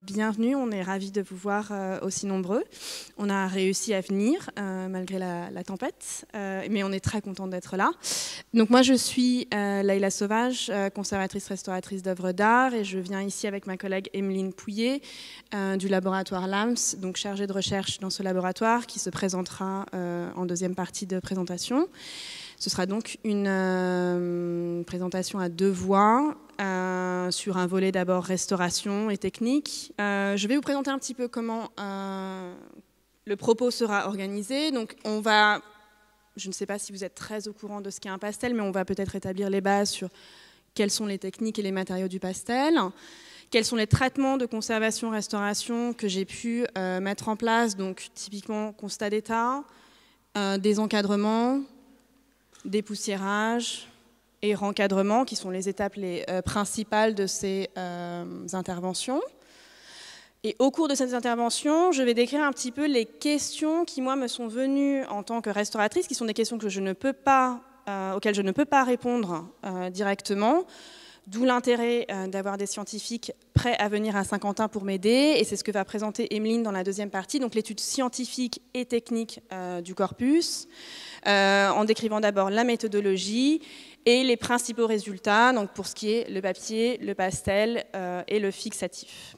Bienvenue, on est ravis de vous voir aussi nombreux. On a réussi à venir malgré la tempête, mais on est très contents d'être là. Donc moi je suis Leïla Sauvage, conservatrice restauratrice d'œuvres d'art, et je viens ici avec ma collègue Emeline Pouillet du laboratoire LAMS, donc chargée de recherche dans ce laboratoire qui se présentera en deuxième partie de présentation. Ce sera donc une présentation à deux voix, sur un volet d'abord restauration et technique. Je vais vous présenter un petit peu comment le propos sera organisé. Donc on va, je ne sais pas si vous êtes très au courant de ce qu'est un pastel, mais on va peut-être établir les bases sur quelles sont les techniques et les matériaux du pastel, quels sont les traitements de conservation-restauration que j'ai pu mettre en place, donc typiquement constat d'état, des encadrements, dépoussiérage et rencadrement, qui sont les étapes principales de ces interventions. Et au cours de cette intervention, je vais décrire un petit peu les questions qui, moi, me sont venues en tant que restauratrice, qui sont des questions que je ne peux pas, auxquelles je ne peux pas répondre directement, d'où l'intérêt d'avoir des scientifiques prêts à venir à Saint-Quentin pour m'aider, et c'est ce que va présenter Emeline dans la deuxième partie, donc l'étude scientifique et technique du corpus, en décrivant d'abord la méthodologie et les principaux résultats, donc pour ce qui est le papier, le pastel et le fixatif.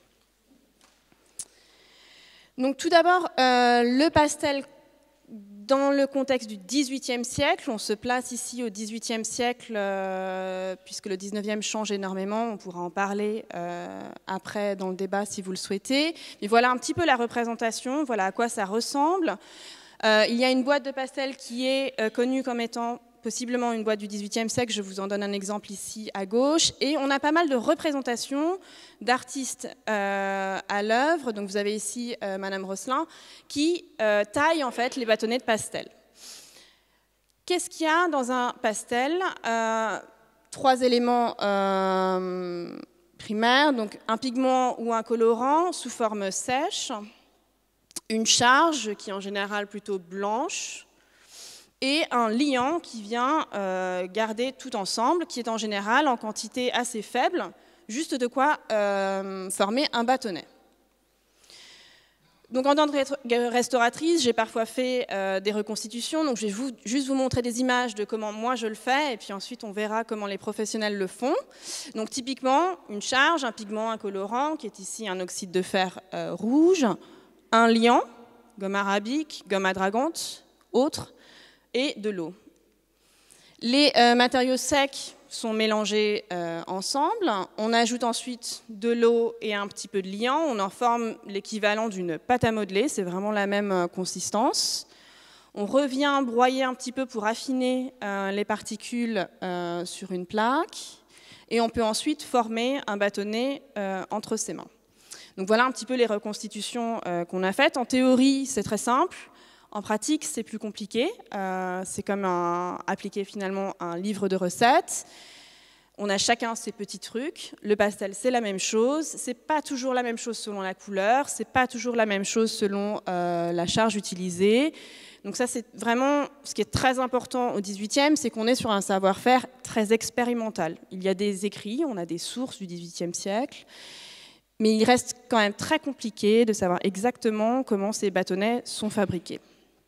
Donc tout d'abord, le pastel dans le contexte du XVIIIe siècle, on se place ici au XVIIIe siècle, puisque le XIXe change énormément, on pourra en parler après dans le débat si vous le souhaitez. Mais voilà un petit peu la représentation, voilà à quoi ça ressemble. Il y a une boîte de pastel qui est connue comme étant possiblement une boîte du XVIIIe siècle, je vous en donne un exemple ici à gauche, et on a pas mal de représentations d'artistes à l'œuvre. Donc vous avez ici Madame Rosselin qui taille en fait les bâtonnets de pastel. Qu'est-ce qu'il y a dans un pastel? Trois éléments primaires, donc un pigment ou un colorant sous forme sèche, une charge qui est en général plutôt blanche, et un liant qui vient garder tout ensemble, qui est en général en quantité assez faible, juste de quoi former un bâtonnet. Donc en tant que restauratrice, j'ai parfois fait des reconstitutions, donc je vais juste vous montrer des images de comment moi je le fais, et puis ensuite on verra comment les professionnels le font. Donc typiquement, une charge, un pigment, un colorant, qui est ici un oxyde de fer rouge, un liant, gomme arabique, gomme à dragante, autre, et de l'eau. Les matériaux secs sont mélangés ensemble. On ajoute ensuite de l'eau et un petit peu de liant. On en forme l'équivalent d'une pâte à modeler. C'est vraiment la même consistance. On revient broyer un petit peu pour affiner les particules sur une plaque. Et on peut ensuite former un bâtonnet entre ses mains. Donc voilà un petit peu les reconstitutions qu'on a faites. En théorie, c'est très simple. En pratique, c'est plus compliqué. C'est comme appliquer finalement un livre de recettes. On a chacun ses petits trucs. Le pastel, c'est la même chose. C'est pas toujours la même chose selon la couleur. C'est pas toujours la même chose selon la charge utilisée. Donc ça, c'est vraiment ce qui est très important au XVIIIe, c'est qu'on est sur un savoir-faire très expérimental. Il y a des écrits, on a des sources du XVIIIe siècle. Mais il reste quand même très compliqué de savoir exactement comment ces bâtonnets sont fabriqués.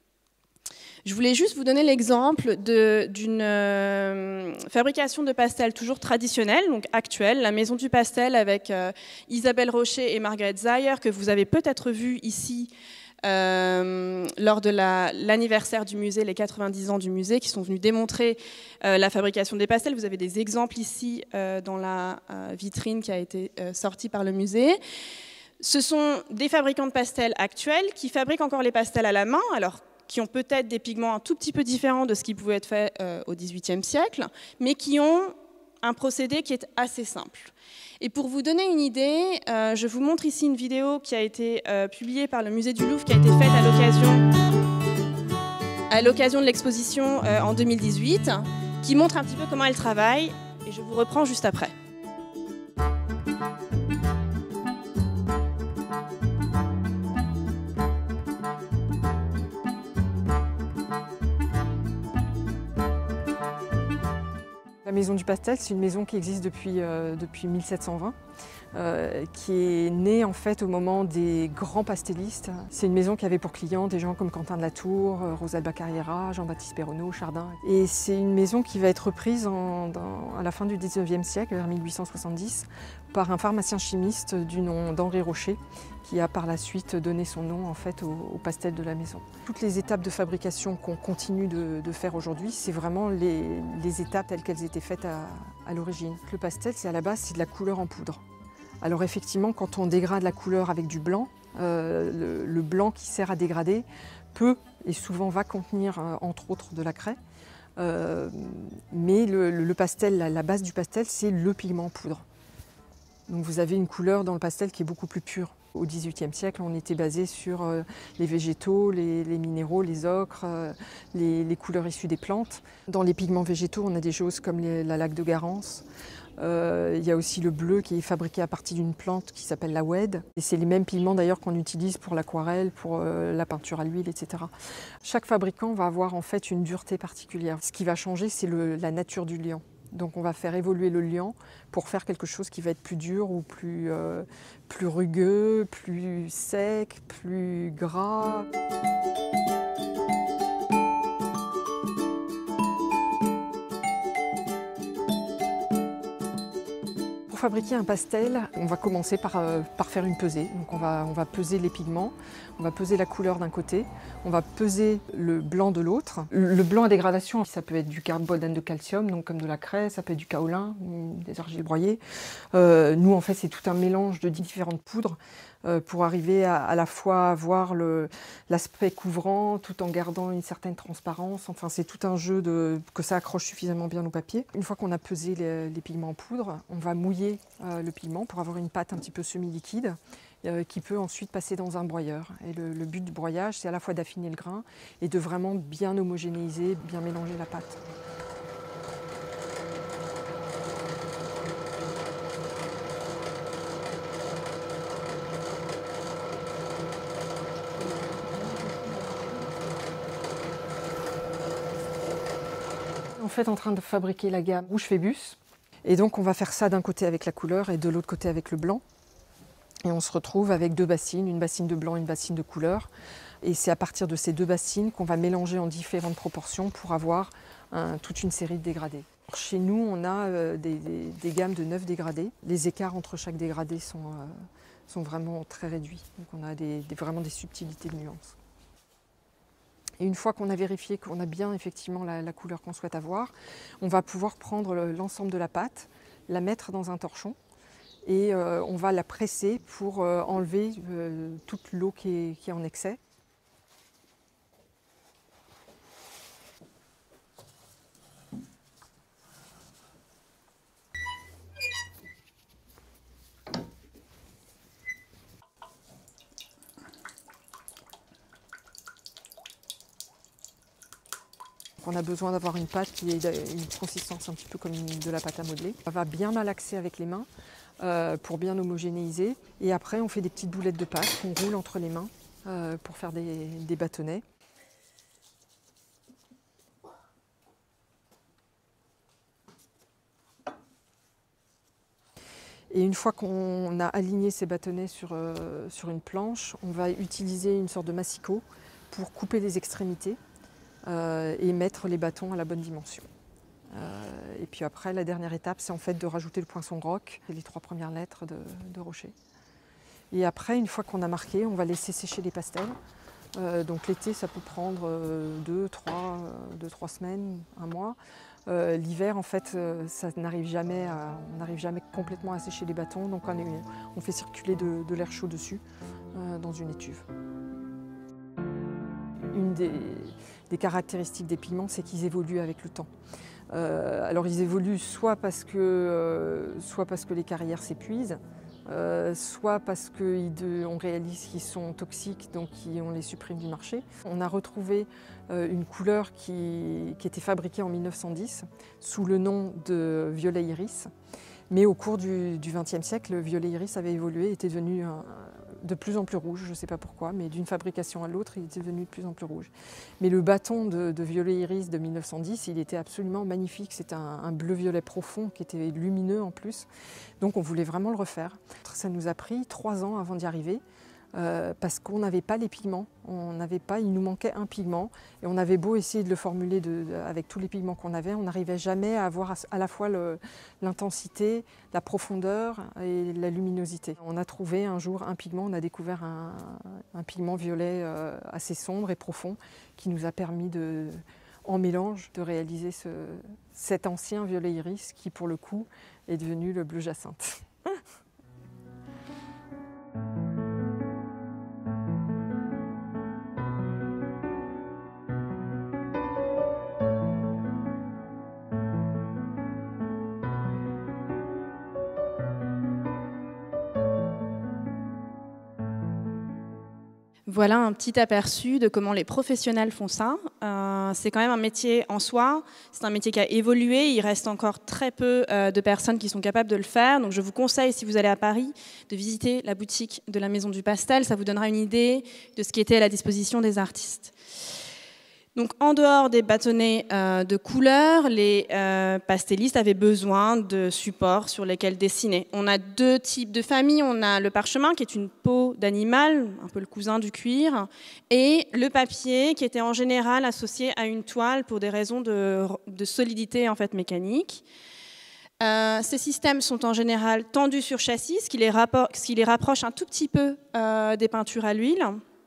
Je voulais juste vous donner l'exemple d'une fabrication de pastel toujours traditionnelle, donc actuelle, la Maison du Pastel avec Isabelle Rocher et Margaret Zeyer, que vous avez peut-être vu ici lors de l'anniversaire du musée, les 90 ans du musée, qui sont venus démontrer la fabrication des pastels. Vous avez des exemples ici dans la vitrine qui a été sortie par le musée. Ce sont des fabricants de pastels actuels qui fabriquent encore les pastels à la main, alors qui ont peut-être des pigments un tout petit peu différents de ce qui pouvait être fait au XVIIIe siècle, mais qui ont un procédé qui est assez simple. Et pour vous donner une idée, je vous montre ici une vidéo qui a été publiée par le musée du Louvre, qui a été faite à l'occasion de l'exposition en 2018, qui montre un petit peu comment elle travaille, et je vous reprends juste après. La Maison du Pastel, c'est une maison qui existe depuis 1720. qui est née en fait au moment des grands pastellistes. C'est une maison qui avait pour clients des gens comme Quentin de la Tour, Rosalba Carriera, Jean-Baptiste Perronneau, Chardin. Et c'est une maison qui va être reprise à la fin du 19e siècle, vers 1870, par un pharmacien chimiste du nom d'Henri Rocher, qui a par la suite donné son nom en fait au pastel de la maison. Toutes les étapes de fabrication qu'on continue de faire aujourd'hui, c'est vraiment les étapes telles qu'elles étaient faites à l'origine. Le pastel, à la base, c'est de la couleur en poudre. Alors effectivement, quand on dégrade la couleur avec du blanc, le blanc qui sert à dégrader peut et souvent va contenir entre autres de la craie. Mais le pastel, la base du pastel, c'est le pigment en poudre. Donc vous avez une couleur dans le pastel qui est beaucoup plus pure. Au XVIIIe siècle, on était basé sur les végétaux, les minéraux, les ocres, les couleurs issues des plantes. Dans les pigments végétaux, on a des choses comme la laque de Garance. Il y a aussi le bleu qui est fabriqué à partir d'une plante qui s'appelle la oued. Et c'est les mêmes pigments d'ailleurs qu'on utilise pour l'aquarelle, pour la peinture à l'huile, etc. Chaque fabricant va avoir en fait une dureté particulière. Ce qui va changer, c'est la nature du liant. Donc on va faire évoluer le liant pour faire quelque chose qui va être plus dur ou plus rugueux, plus sec, plus gras. Pour fabriquer un pastel, on va commencer par faire une pesée. Donc on va peser les pigments, on va peser la couleur d'un côté, on va peser le blanc de l'autre. Le blanc à dégradation, ça peut être du carbonate de calcium, donc comme de la craie, ça peut être du kaolin, des argiles broyées. Nous, en fait, c'est tout un mélange de différentes poudres pour arriver à la fois avoir l'aspect couvrant tout en gardant une certaine transparence. Enfin, c'est tout un jeu que ça accroche suffisamment bien au papier. Une fois qu'on a pesé les pigments en poudre, on va mouiller le pigment pour avoir une pâte un petit peu semi-liquide qui peut ensuite passer dans un broyeur. Et le but du broyage, c'est à la fois d'affiner le grain et de vraiment bien homogénéiser, bien mélanger la pâte. En fait, en train de fabriquer la gamme Rouge Phébus. Et donc, on va faire ça d'un côté avec la couleur et de l'autre côté avec le blanc. Et on se retrouve avec deux bassines, une bassine de blanc et une bassine de couleur. Et c'est à partir de ces deux bassines qu'on va mélanger en différentes proportions pour avoir toute une série de dégradés. Chez nous, on a des gammes de 9 dégradés. Les écarts entre chaque dégradé sont vraiment très réduits. Donc on a vraiment des subtilités de nuances. Et une fois qu'on a vérifié qu'on a bien effectivement la couleur qu'on souhaite avoir, on va pouvoir prendre l'ensemble de la pâte, la mettre dans un torchon et on va la presser pour enlever toute l'eau qui est en excès. On a besoin d'avoir une pâte qui ait une consistance un petit peu comme de la pâte à modeler. On va bien malaxer avec les mains pour bien homogénéiser. Et après, on fait des petites boulettes de pâte qu'on roule entre les mains pour faire des bâtonnets. Et une fois qu'on a aligné ces bâtonnets sur une planche, on va utiliser une sorte de massicot pour couper les extrémités. Et mettre les bâtons à la bonne dimension. Et puis après, la dernière étape, c'est en fait de rajouter le poinçon groc et les 3 premières lettres de Rocher. Et après, une fois qu'on a marqué, on va laisser sécher les pastels. Donc l'été, ça peut prendre 2-3 semaines, un mois. L'hiver, en fait, on n'arrive jamais complètement à sécher les bâtons. Donc on fait circuler de l'air chaud dessus dans une étuve. Une des caractéristiques des pigments, c'est qu'ils évoluent avec le temps. Alors ils évoluent soit parce que les carrières s'épuisent, soit parce qu'on réalise qu'ils sont toxiques, donc on les supprime du marché. On a retrouvé une couleur qui était fabriquée en 1910 sous le nom de violet iris. Mais au cours du XXe siècle, le violet iris avait évolué, était devenu de plus en plus rouge, je ne sais pas pourquoi, mais d'une fabrication à l'autre, il est devenu de plus en plus rouge. Mais le bâton de violet iris de 1910, il était absolument magnifique. C'était un bleu-violet profond qui était lumineux en plus. Donc on voulait vraiment le refaire. Ça nous a pris 3 ans avant d'y arriver. Parce qu'on n'avait pas les pigments, il nous manquait un pigment et on avait beau essayer de le formuler avec tous les pigments qu'on avait, on n'arrivait jamais à avoir à la fois l'intensité, la profondeur et la luminosité. On a trouvé un jour un pigment, on a découvert un pigment violet assez sombre et profond qui nous a permis en mélange de réaliser cet ancien violet iris qui pour le coup est devenu le bleu jacinthe. Voilà un petit aperçu de comment les professionnels font ça. C'est quand même un métier en soi, c'est un métier qui a évolué, il reste encore très peu de personnes qui sont capables de le faire. Donc je vous conseille, si vous allez à Paris, de visiter la boutique de la Maison du Pastel, ça vous donnera une idée de ce qui était à la disposition des artistes. Donc, en dehors des bâtonnets de couleurs, les pastellistes avaient besoin de supports sur lesquels dessiner. On a 2 types de familles. On a le parchemin, qui est une peau d'animal, un peu le cousin du cuir, et le papier, qui était en général associé à une toile pour des raisons de solidité en fait, mécanique. Ces systèmes sont en général tendus sur châssis, ce qui les rapproche un tout petit peu des peintures à l'huile.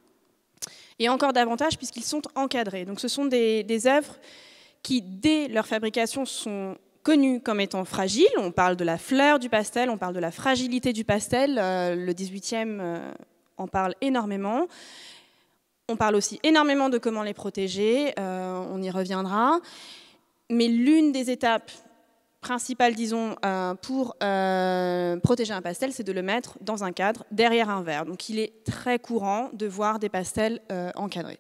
Et encore davantage puisqu'ils sont encadrés. Donc ce sont des œuvres qui, dès leur fabrication, sont connues comme étant fragiles. On parle de la fleur du pastel, on parle de la fragilité du pastel. Le 18e en parle énormément. On parle aussi énormément de comment les protéger, on y reviendra. Mais l'une des étapes principale, disons, pour protéger un pastel, c'est de le mettre dans un cadre, derrière un verre. Donc il est très courant de voir des pastels encadrés.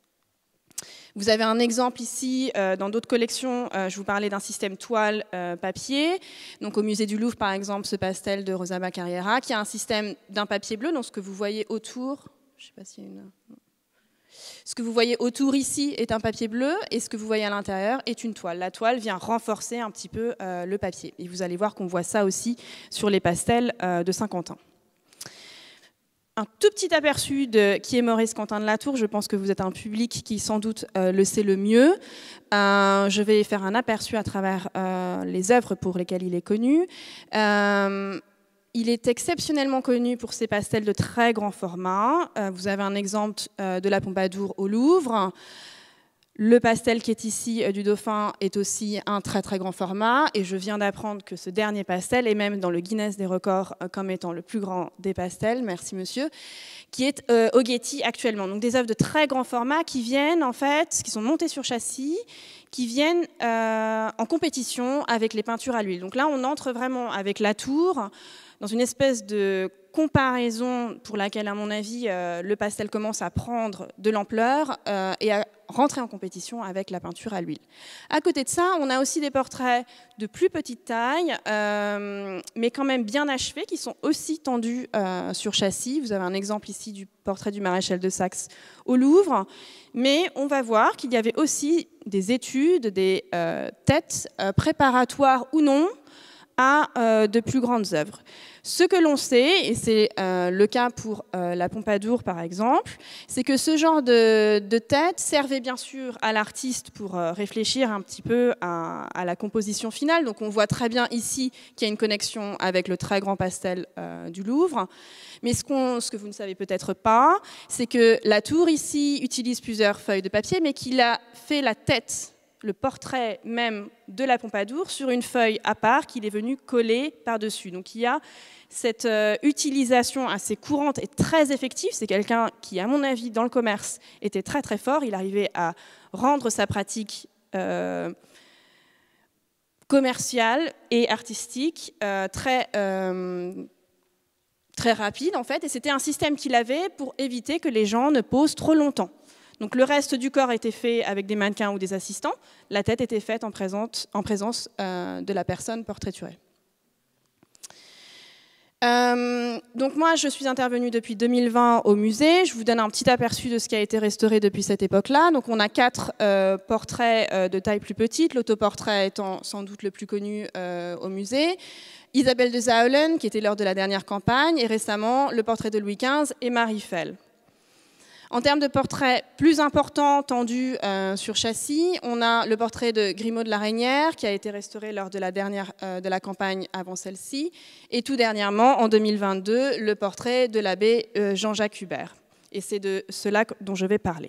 Vous avez un exemple ici, dans d'autres collections, je vous parlais d'un système toile-papier. Donc au musée du Louvre, par exemple, ce pastel de Rosa Baccarriera, qui a un système d'un papier bleu, donc ce que vous voyez autour, je ne sais pas s'il y a une... Ce que vous voyez autour ici est un papier bleu et ce que vous voyez à l'intérieur est une toile. La toile vient renforcer un petit peu le papier. Et vous allez voir qu'on voit ça aussi sur les pastels de Saint-Quentin. Un tout petit aperçu de qui est Maurice Quentin de la Tour. Je pense que vous êtes un public qui sans doute le sait le mieux. Je vais faire un aperçu à travers les œuvres pour lesquelles il est connu. Il est exceptionnellement connu pour ses pastels de très grand format. Vous avez un exemple de la Pompadour au Louvre. Le pastel qui est ici du Dauphin est aussi un très très grand format. Et je viens d'apprendre que ce dernier pastel est même dans le Guinness des records comme étant le plus grand des pastels, merci monsieur, qui est au Getty actuellement. Donc des œuvres de très grand format qui viennent en fait, qui sont montées sur châssis, qui viennent en compétition avec les peintures à l'huile. Donc là on entre vraiment avec la tour, dans une espèce de comparaison pour laquelle, à mon avis, le pastel commence à prendre de l'ampleur et à rentrer en compétition avec la peinture à l'huile. À côté de ça, on a aussi des portraits de plus petite taille, mais quand même bien achevés, qui sont aussi tendus sur châssis. Vous avez un exemple ici du portrait du maréchal de Saxe au Louvre. Mais on va voir qu'il y avait aussi des études, des têtes préparatoires ou non, à de plus grandes œuvres. Ce que l'on sait, et c'est le cas pour la Pompadour par exemple, c'est que ce genre de tête servait bien sûr à l'artiste pour réfléchir un petit peu à la composition finale. Donc on voit très bien ici qu'il y a une connexion avec le très grand pastel du Louvre. Mais ce que vous ne savez peut-être pas, c'est que la tour ici utilise plusieurs feuilles de papier, mais qu'il a fait la tête, le portrait même de la Pompadour sur une feuille à part qu'il est venu coller par-dessus. Donc il y a cette utilisation assez courante et très effective. C'est quelqu'un qui, à mon avis, dans le commerce, était très très fort. Il arrivait à rendre sa pratique commerciale et artistique très rapide en fait. Et c'était un système qu'il avait pour éviter que les gens ne posent trop longtemps. Donc le reste du corps était fait avec des mannequins ou des assistants. La tête était faite en présence de la personne portraiturée. Donc moi, je suis intervenue depuis 2020 au musée. Je vous donne un petit aperçu de ce qui a été restauré depuis cette époque-là. Donc on a 4 portraits de taille plus petite, l'autoportrait étant sans doute le plus connu au musée. Isabelle de Zahlen, qui était lors de la dernière campagne, et récemment le portrait de Louis XV et Marie Fell. En termes de portraits plus importants tendus sur châssis, on a le portrait de Grimaud de la Reynière qui a été restauré lors de la campagne avant celle-ci, et tout dernièrement, en 2022, le portrait de l'abbé Jean-Jacques Hubert. Et c'est de cela dont je vais parler.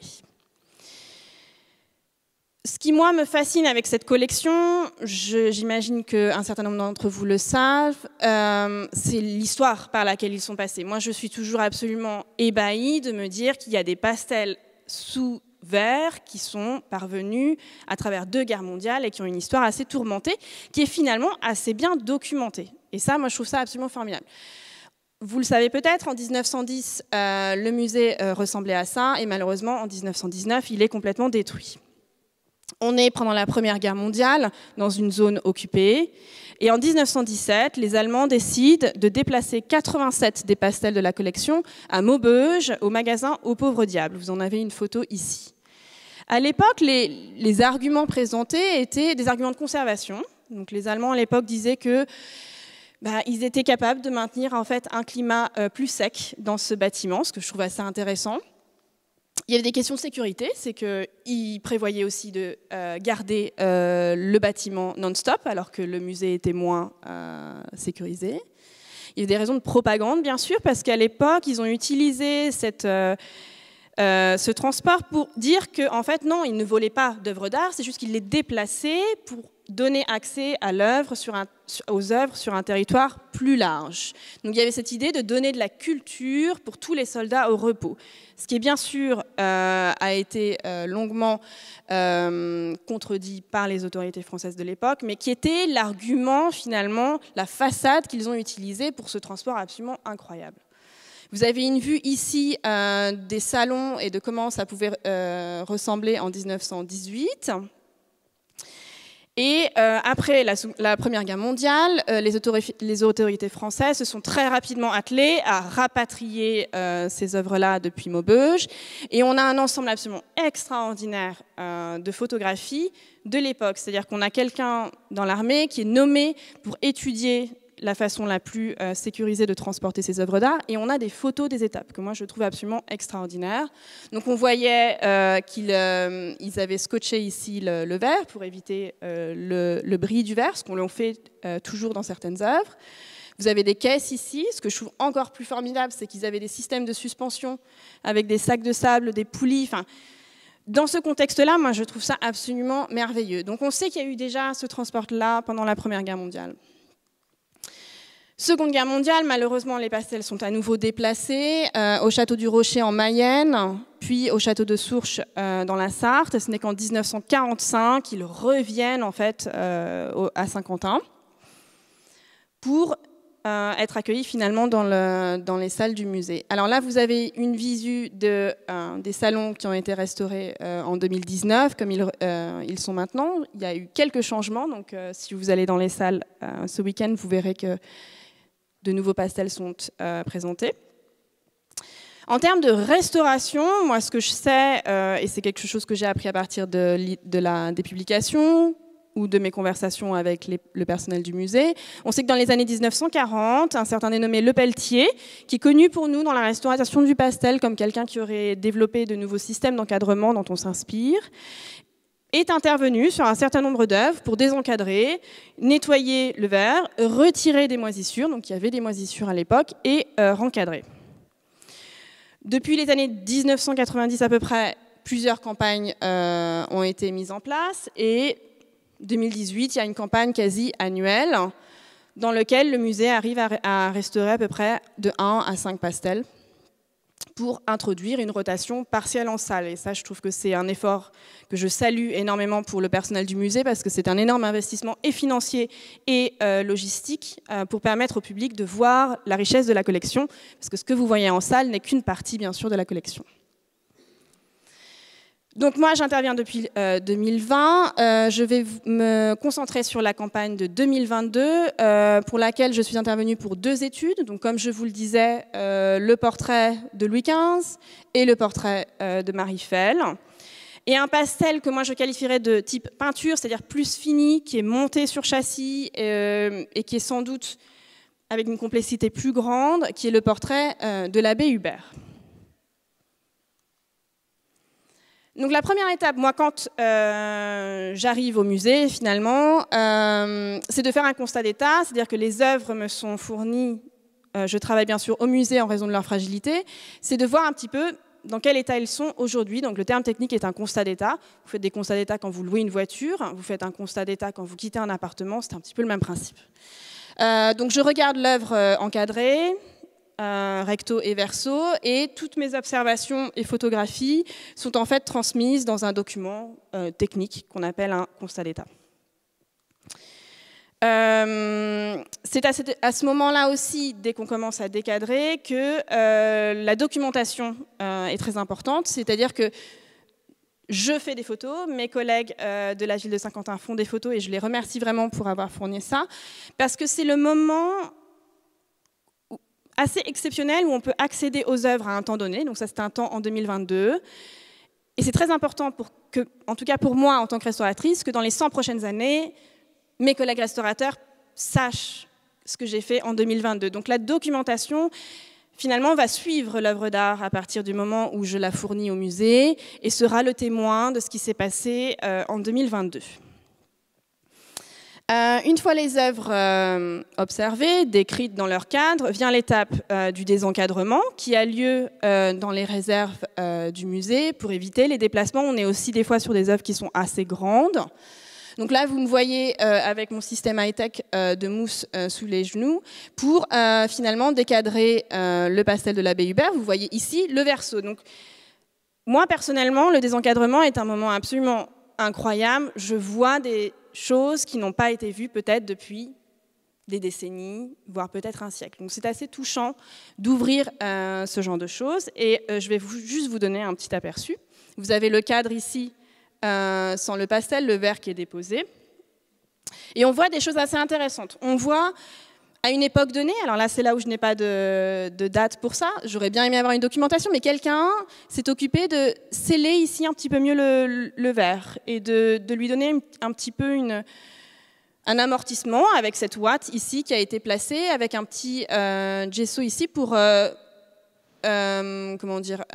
Ce qui, moi, me fascine avec cette collection, j'imagine qu'un certain nombre d'entre vous le savent, c'est l'histoire par laquelle ils sont passés. Moi, je suis toujours absolument ébahie de me dire qu'il y a des pastels sous verre qui sont parvenus à travers 2 guerres mondiales et qui ont une histoire assez tourmentée, qui est finalement assez bien documentée. Et ça, moi, je trouve ça absolument formidable. Vous le savez peut-être, en 1910, le musée ressemblait à ça, et malheureusement, en 1919, il est complètement détruit. On est pendant la Première Guerre mondiale dans une zone occupée et en 1917, les Allemands décident de déplacer 87 des pastels de la collection à Maubeuge, au magasin Au Pauvre Diable. Vous en avez une photo ici. À l'époque, les arguments présentés étaient des arguments de conservation. Donc, les Allemands à l'époque disaient que ils étaient capables de maintenir en fait un climat plus sec dans ce bâtiment, ce que je trouve assez intéressant. Il y avait des questions de sécurité, c'est qu'ils prévoyaient aussi de garder le bâtiment non-stop, alors que le musée était moins sécurisé. Il y avait des raisons de propagande, bien sûr, parce qu'à l'époque, ils ont utilisé ce transport pour dire qu'en fait, non, ils ne volaient pas d'œuvres d'art, c'est juste qu'ils les déplaçaient pour donner accès à l'œuvre aux œuvres sur un territoire plus large. Donc il y avait cette idée de donner de la culture pour tous les soldats au repos. Ce qui est bien sûr a été longuement contredit par les autorités françaises de l'époque, mais qui était l'argument finalement, la façade qu'ils ont utilisée pour ce transport absolument incroyable. Vous avez une vue ici des salons et de comment ça pouvait ressembler en 1918. Et après la Première Guerre mondiale, les autorités françaises se sont très rapidement attelées à rapatrier ces œuvres-là depuis Maubeuge. Et on a un ensemble absolument extraordinaire de photographies de l'époque. C'est-à-dire qu'on a quelqu'un dans l'armée qui est nommé pour étudier la façon la plus sécurisée de transporter ces œuvres d'art, et on a des photos des étapes que moi je trouve absolument extraordinaires. Donc on voyait qu'ils avaient scotché ici le verre pour éviter le bris du verre, ce qu'on fait toujours dans certaines œuvres. Vous avez des caisses ici. Ce que je trouve encore plus formidable, c'est qu'ils avaient des systèmes de suspension avec des sacs de sable, des poulies. Enfin, dans ce contexte-là, moi je trouve ça absolument merveilleux. Donc on sait qu'il y a eu déjà ce transport-là pendant la Première Guerre mondiale. Seconde Guerre mondiale, malheureusement, les pastels sont à nouveau déplacés au château du Rocher en Mayenne, puis au château de Sourches dans la Sarthe. Ce n'est qu'en 1945 qu'ils reviennent en fait à Saint-Quentin pour être accueillis finalement dans les salles du musée. Alors là, vous avez une visu des salons qui ont été restaurés en 2019, comme ils sont maintenant. Il y a eu quelques changements, donc si vous allez dans les salles ce week-end, vous verrez que de nouveaux pastels sont présentés. En termes de restauration, moi ce que je sais, et c'est quelque chose que j'ai appris à partir des publications ou de mes conversations avec le personnel du musée, on sait que dans les années 1940, un certain dénommé Lepelletier, qui est connu pour nous dans la restauration du pastel comme quelqu'un qui aurait développé de nouveaux systèmes d'encadrement dont on s'inspire, est intervenu sur un certain nombre d'œuvres pour désencadrer, nettoyer le verre, retirer des moisissures, donc il y avait des moisissures à l'époque, et rencadrer. Depuis les années 1990 à peu près, plusieurs campagnes ont été mises en place, et 2018, il y a une campagne quasi annuelle dans laquelle le musée arrive à restaurer à peu près de 1 à 5 pastels pour introduire une rotation partielle en salle. Et ça, je trouve que c'est un effort que je salue énormément pour le personnel du musée parce que c'est un énorme investissement et financier et logistique pour permettre au public de voir la richesse de la collection, parce que ce que vous voyez en salle n'est qu'une partie, bien sûr, de la collection. Donc moi, j'interviens depuis 2020. Je vais me concentrer sur la campagne de 2022, pour laquelle je suis intervenue pour 2 études. Donc comme je vous le disais, le portrait de Louis XV et le portrait de Marie Fell. Et un pastel que moi je qualifierais de type peinture, c'est-à-dire plus fini, qui est monté sur châssis et qui est sans doute avec une complexité plus grande, qui est le portrait de l'abbé Hubert. Donc la première étape, moi, quand j'arrive au musée, finalement, c'est de faire un constat d'état, c'est-à-dire que les œuvres me sont fournies, je travaille bien sûr au musée en raison de leur fragilité, c'est de voir un petit peu dans quel état ils sont aujourd'hui. Donc le terme technique est un constat d'état. Vous faites des constats d'état quand vous louez une voiture, vous faites un constat d'état quand vous quittez un appartement, c'est un petit peu le même principe. Donc je regarde l'œuvre encadrée, recto et verso, et toutes mes observations et photographies sont en fait transmises dans un document technique qu'on appelle un constat d'état. C'est à ce moment-là aussi, dès qu'on commence à décadrer, que la documentation est très importante, c'est-à-dire que je fais des photos, mes collègues de la ville de Saint-Quentin font des photos et je les remercie vraiment pour avoir fourni ça, parce que c'est le moment assez exceptionnel où on peut accéder aux œuvres à un temps donné, donc ça c'est un temps en 2022, et c'est très important pour que, en tout cas pour moi en tant que restauratrice, que dans les 100 prochaines années, mes collègues restaurateurs sachent ce que j'ai fait en 2022. Donc la documentation, finalement, va suivre l'œuvre d'art à partir du moment où je la fournis au musée et sera le témoin de ce qui s'est passé en 2022. Une fois les œuvres observées, décrites dans leur cadre, vient l'étape du désencadrement qui a lieu dans les réserves du musée pour éviter les déplacements. On est aussi des fois sur des œuvres qui sont assez grandes. Donc là, vous me voyez avec mon système high-tech de mousse sous les genoux pour finalement décadrer le pastel de l'abbé Hubert. Vous voyez ici le verso. Donc, moi, personnellement, le désencadrement est un moment absolument incroyable. Je vois des choses qui n'ont pas été vues peut-être depuis des décennies, voire peut-être un siècle. Donc c'est assez touchant d'ouvrir ce genre de choses. Et je vais juste vous donner un petit aperçu. Vous avez le cadre ici, sans le pastel, le verre qui est déposé. Et on voit des choses assez intéressantes. On voit, à une époque donnée, alors là c'est là où je n'ai pas de date pour ça, j'aurais bien aimé avoir une documentation, mais quelqu'un s'est occupé de sceller ici un petit peu mieux le verre et de lui donner un petit peu un amortissement avec cette ouate ici qui a été placée, avec un petit gesso ici pour, comment dire,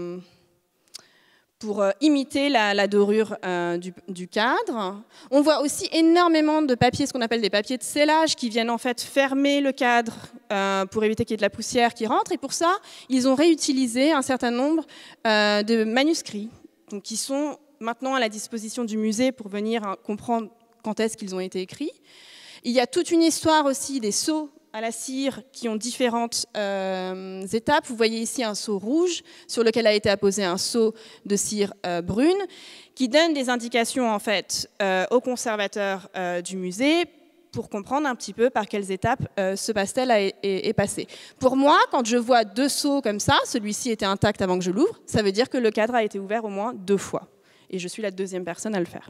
pour imiter la dorure du cadre. On voit aussi énormément de papiers, ce qu'on appelle des papiers de scellage, qui viennent en fait fermer le cadre pour éviter qu'il y ait de la poussière qui rentre. Et pour ça, ils ont réutilisé un certain nombre de manuscrits, donc, qui sont maintenant à la disposition du musée pour venir comprendre quand est-ce qu'ils ont été écrits. Il y a toute une histoire aussi des sceaux à la cire qui ont différentes étapes. Vous voyez ici un seau rouge sur lequel a été apposé un seau de cire brune qui donne des indications en fait aux conservateurs du musée pour comprendre un petit peu par quelles étapes ce pastel est passé. Pour moi, quand je vois 2 seaux comme ça, celui-ci était intact avant que je l'ouvre, ça veut dire que le cadre a été ouvert au moins 2 fois. Et je suis la 2e personne à le faire.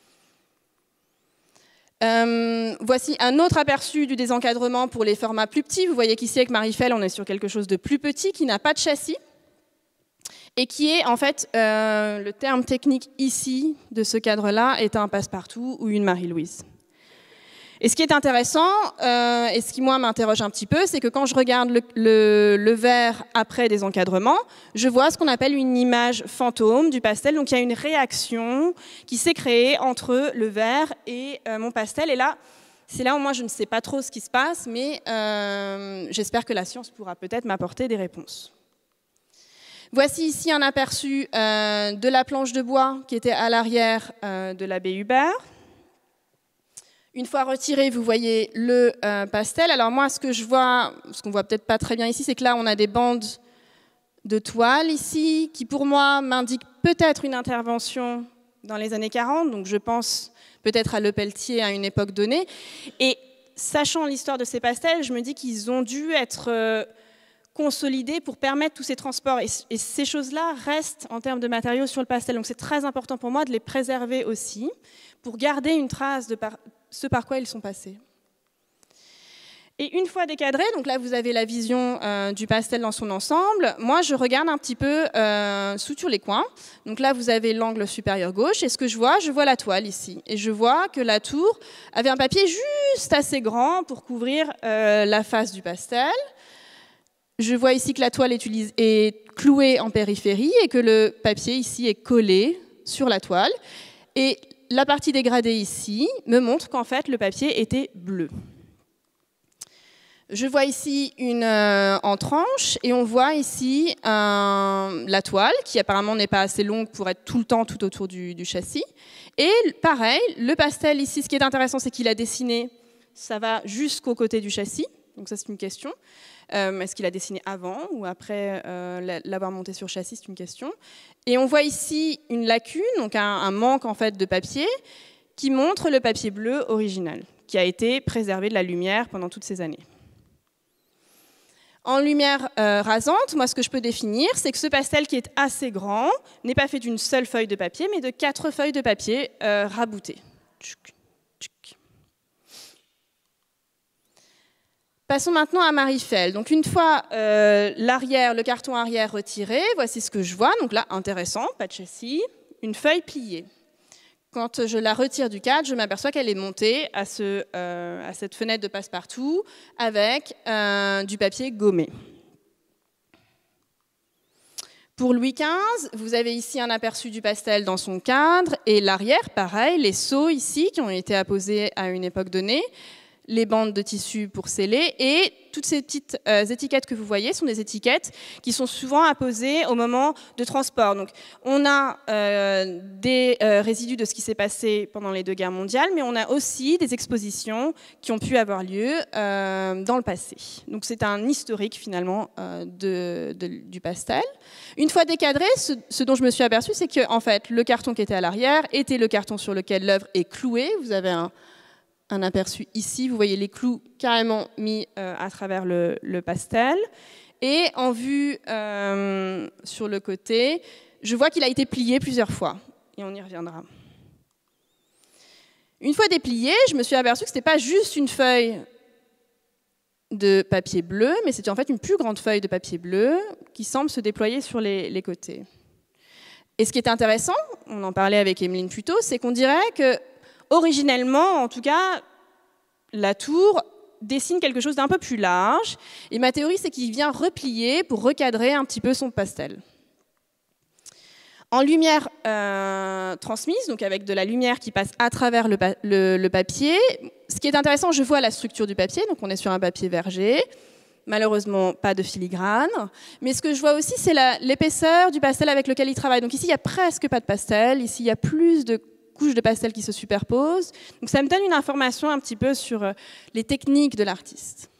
Voici un autre aperçu du désencadrement pour les formats plus petits. Vous voyez qu'ici avec Marie Fell, on est sur quelque chose de plus petit qui n'a pas de châssis et qui est en fait, le terme technique ici de ce cadre-là est un passe-partout ou une Marie-Louise. Et ce qui est intéressant, et ce qui moi m'interroge un petit peu, c'est que quand je regarde le verre après désencadrement, je vois ce qu'on appelle une image fantôme du pastel. Donc il y a une réaction qui s'est créée entre le verre et mon pastel. Et là, c'est là où moi je ne sais pas trop ce qui se passe, mais j'espère que la science pourra peut-être m'apporter des réponses. Voici ici un aperçu de la planche de bois qui était à l'arrière de l'abbé Hubert. Une fois retiré, vous voyez le pastel. Alors moi, ce que je vois, ce qu'on voit peut-être pas très bien ici, c'est que là, on a des bandes de toile ici, qui pour moi m'indiquent peut-être une intervention dans les années 40. Donc je pense peut-être à Le Pelletier à une époque donnée. Et sachant l'histoire de ces pastels, je me dis qu'ils ont dû être consolidé pour permettre tous ces transports. Et ces choses-là restent en termes de matériaux sur le pastel. Donc c'est très important pour moi de les préserver aussi, pour garder une trace de ce par quoi ils sont passés. Et une fois décadré, donc là vous avez la vision du pastel dans son ensemble, moi je regarde un petit peu sur les coins. Donc là vous avez l'angle supérieur gauche, et ce que je vois la toile ici. Et je vois que la tour avait un papier juste assez grand pour couvrir la face du pastel. Je vois ici que la toile est clouée en périphérie et que le papier ici est collé sur la toile. Et la partie dégradée ici me montre qu'en fait le papier était bleu. Je vois ici en tranche et on voit ici la toile qui apparemment n'est pas assez longue pour être tout le temps tout autour du châssis. Et pareil, le pastel ici, ce qui est intéressant, c'est qu'il a dessiné, ça va jusqu'au côté du châssis. Donc ça c'est une question. Est-ce qu'il a dessiné avant ou après l'avoir monté sur châssis, c'est une question. Et on voit ici une lacune, donc un manque en fait de papier qui montre le papier bleu original, qui a été préservé de la lumière pendant toutes ces années. En lumière rasante, moi ce que je peux définir, c'est que ce pastel qui est assez grand n'est pas fait d'une seule feuille de papier, mais de 4 feuilles de papier raboutées. Passons maintenant à Marifel. Donc une fois le carton arrière retiré, voici ce que je vois. Donc là, intéressant, pas de châssis, une feuille pliée. Quand je la retire du cadre, je m'aperçois qu'elle est montée à cette fenêtre de passe-partout avec du papier gommé. Pour Louis XV, vous avez ici un aperçu du pastel dans son cadre et l'arrière, pareil, les sceaux ici qui ont été apposés à une époque donnée, les bandes de tissu pour sceller et toutes ces petites étiquettes que vous voyez sont des étiquettes qui sont souvent apposées au moment de transport. Donc, on a des résidus de ce qui s'est passé pendant les 2 guerres mondiales, mais on a aussi des expositions qui ont pu avoir lieu dans le passé. Donc, c'est un historique finalement du pastel. Une fois décadré, ce dont je me suis aperçue, c'est que en fait, le carton qui était à l'arrière était le carton sur lequel l'œuvre est clouée. Vous avez un aperçu ici, vous voyez les clous carrément mis à travers le pastel. Et en vue sur le côté, je vois qu'il a été plié plusieurs fois. Et on y reviendra. Une fois déplié, je me suis aperçue que ce n'était pas juste une feuille de papier bleu, mais c'était en fait une plus grande feuille de papier bleu qui semble se déployer sur les côtés. Et ce qui est intéressant, on en parlait avec Emeline plus tôt, c'est qu'on dirait que originellement, en tout cas, la tour dessine quelque chose d'un peu plus large. Et ma théorie, c'est qu'il vient replier pour recadrer un petit peu son pastel. En lumière transmise, donc avec de la lumière qui passe à travers le papier, ce qui est intéressant, je vois la structure du papier. Donc on est sur un papier verger. Malheureusement, pas de filigrane. Mais ce que je vois aussi, c'est l'épaisseur du pastel avec lequel il travaille. Donc ici, il n'y a presque pas de pastel. Ici, il y a plus de couches de pastel qui se superposent. Donc ça me donne une information un petit peu sur les techniques de l'artiste.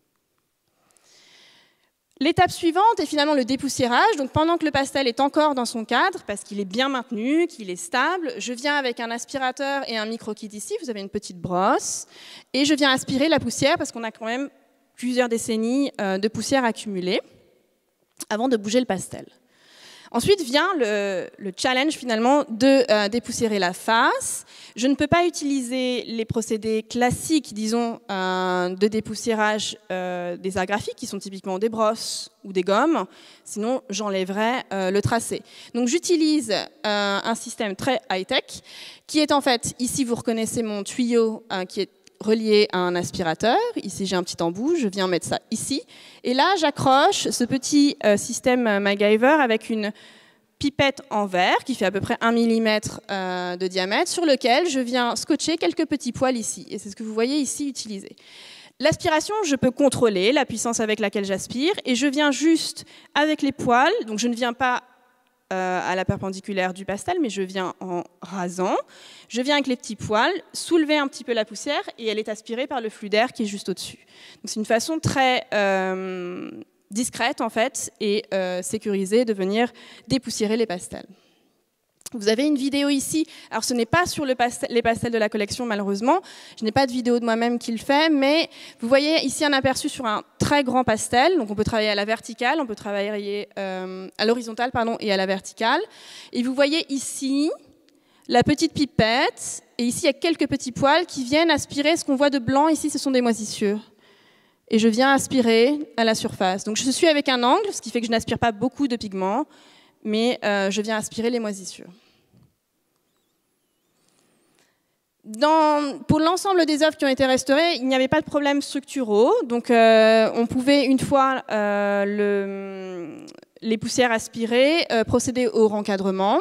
L'étape suivante est finalement le dépoussiérage. Donc pendant que le pastel est encore dans son cadre, parce qu'il est bien maintenu, qu'il est stable, je viens avec un aspirateur et un micro-kit ici, vous avez une petite brosse, et je viens aspirer la poussière, parce qu'on a quand même plusieurs décennies de poussière accumulée, avant de bouger le pastel. Ensuite vient le challenge finalement de dépoussiérer la face. Je ne peux pas utiliser les procédés classiques, disons, de dépoussiérage des arts graphiques, qui sont typiquement des brosses ou des gommes, sinon j'enlèverais le tracé. Donc j'utilise un système très high-tech, qui est en fait, ici vous reconnaissez mon tuyau qui est relié à un aspirateur. Ici, j'ai un petit embout, je viens mettre ça ici. Et là, j'accroche ce petit système MacGyver avec une pipette en verre qui fait à peu près 1 mm de diamètre, sur lequel je viens scotcher quelques petits poils ici. Et c'est ce que vous voyez ici utilisé. L'aspiration, je peux contrôler la puissance avec laquelle j'aspire, et je viens juste avec les poils, donc je ne viens pas à la perpendiculaire du pastel, mais je viens en rasant. Je viens avec les petits poils, soulever un petit peu la poussière, et elle est aspirée par le flux d'air qui est juste au-dessus. Donc c'est une façon très discrète, en fait, et sécurisée de venir dépoussiérer les pastels. Vous avez une vidéo ici, alors ce n'est pas sur les pastels de la collection malheureusement, je n'ai pas de vidéo de moi-même qui le fait, mais vous voyez ici un aperçu sur un très grand pastel, donc on peut travailler à la verticale, on peut travailler à l'horizontale et à la verticale. Et vous voyez ici la petite pipette, et ici il y a quelques petits poils qui viennent aspirer ce qu'on voit de blanc, ici ce sont des moisissures. Et je viens aspirer à la surface. Donc je suis avec un angle, ce qui fait que je n'aspire pas beaucoup de pigments, mais je viens aspirer les moisissures. Pour l'ensemble des œuvres qui ont été restaurées, il n'y avait pas de problèmes structuraux. Donc, on pouvait, une fois les poussières aspirées, procéder au rencadrement.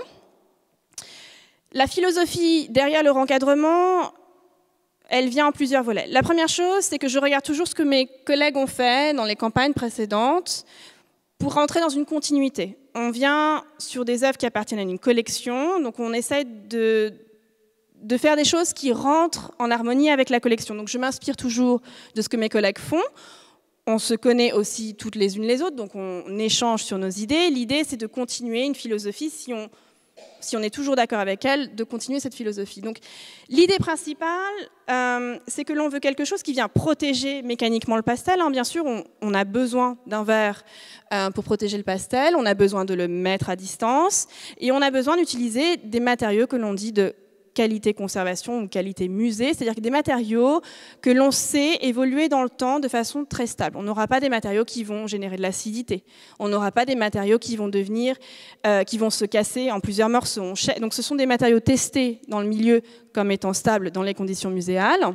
La philosophie derrière le rencadrement, elle vient en plusieurs volets. La première chose, c'est que je regarde toujours ce que mes collègues ont fait dans les campagnes précédentes pour rentrer dans une continuité. On vient sur des œuvres qui appartiennent à une collection, donc on essaie de faire des choses qui rentrent en harmonie avec la collection. Donc je m'inspire toujours de ce que mes collègues font. On se connaît aussi toutes les unes les autres, donc on échange sur nos idées. L'idée, c'est de continuer une philosophie, si on est toujours d'accord avec elle, de continuer cette philosophie. Donc l'idée principale, c'est que l'on veut quelque chose qui vient protéger mécaniquement le pastel. Bien sûr, on a besoin d'un verre pour protéger le pastel, on a besoin de le mettre à distance, et on a besoin d'utiliser des matériaux que l'on dit de qualité conservation ou qualité musée, c'est-à-dire des matériaux que l'on sait évoluer dans le temps de façon très stable. On n'aura pas des matériaux qui vont générer de l'acidité. On n'aura pas des matériaux qui vont qui vont se casser en plusieurs morceaux. Donc ce sont des matériaux testés dans le milieu comme étant stables dans les conditions muséales.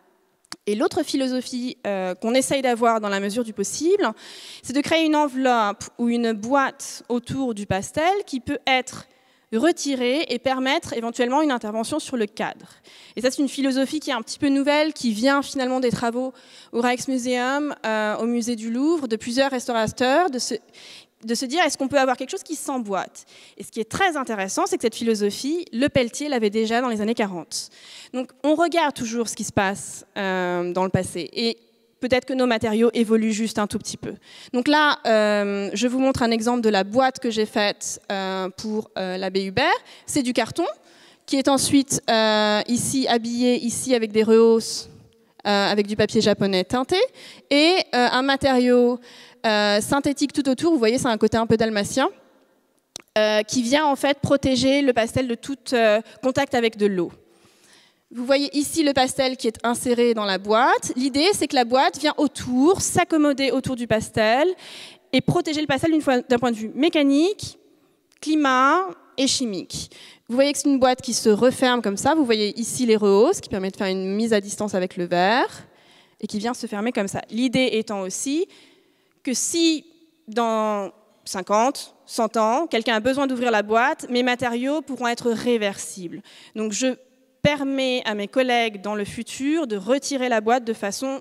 Et l'autre philosophie qu'on essaye d'avoir dans la mesure du possible, c'est de créer une enveloppe ou une boîte autour du pastel qui peut être retirer et permettre éventuellement une intervention sur le cadre. Et ça, c'est une philosophie qui est un petit peu nouvelle, qui vient finalement des travaux au Rijksmuseum, au musée du Louvre, de plusieurs restaurateurs, de se dire, est-ce qu'on peut avoir quelque chose qui s'emboîte? Et ce qui est très intéressant, c'est que cette philosophie, Le Pelletier l'avait déjà dans les années 40. Donc, on regarde toujours ce qui se passe dans le passé. Et peut-être que nos matériaux évoluent juste un tout petit peu. Donc là, je vous montre un exemple de la boîte que j'ai faite pour l'abbé Hubert. C'est du carton qui est ensuite ici habillé ici avec des rehausses, avec du papier japonais teinté et un matériau synthétique tout autour. Vous voyez, c'est un côté un peu dalmatien qui vient en fait protéger le pastel de tout contact avec de l'eau. Vous voyez ici le pastel qui est inséré dans la boîte. L'idée, c'est que la boîte vient autour, s'accommoder autour du pastel et protéger le pastel d'un point de vue mécanique, climat et chimique. Vous voyez que c'est une boîte qui se referme comme ça. Vous voyez ici les rehausses qui permettent de faire une mise à distance avec le verre et qui vient se fermer comme ça. L'idée étant aussi que si dans 50, 100 ans, quelqu'un a besoin d'ouvrir la boîte, mes matériaux pourront être réversibles. Donc je permet à mes collègues dans le futur de retirer la boîte de façon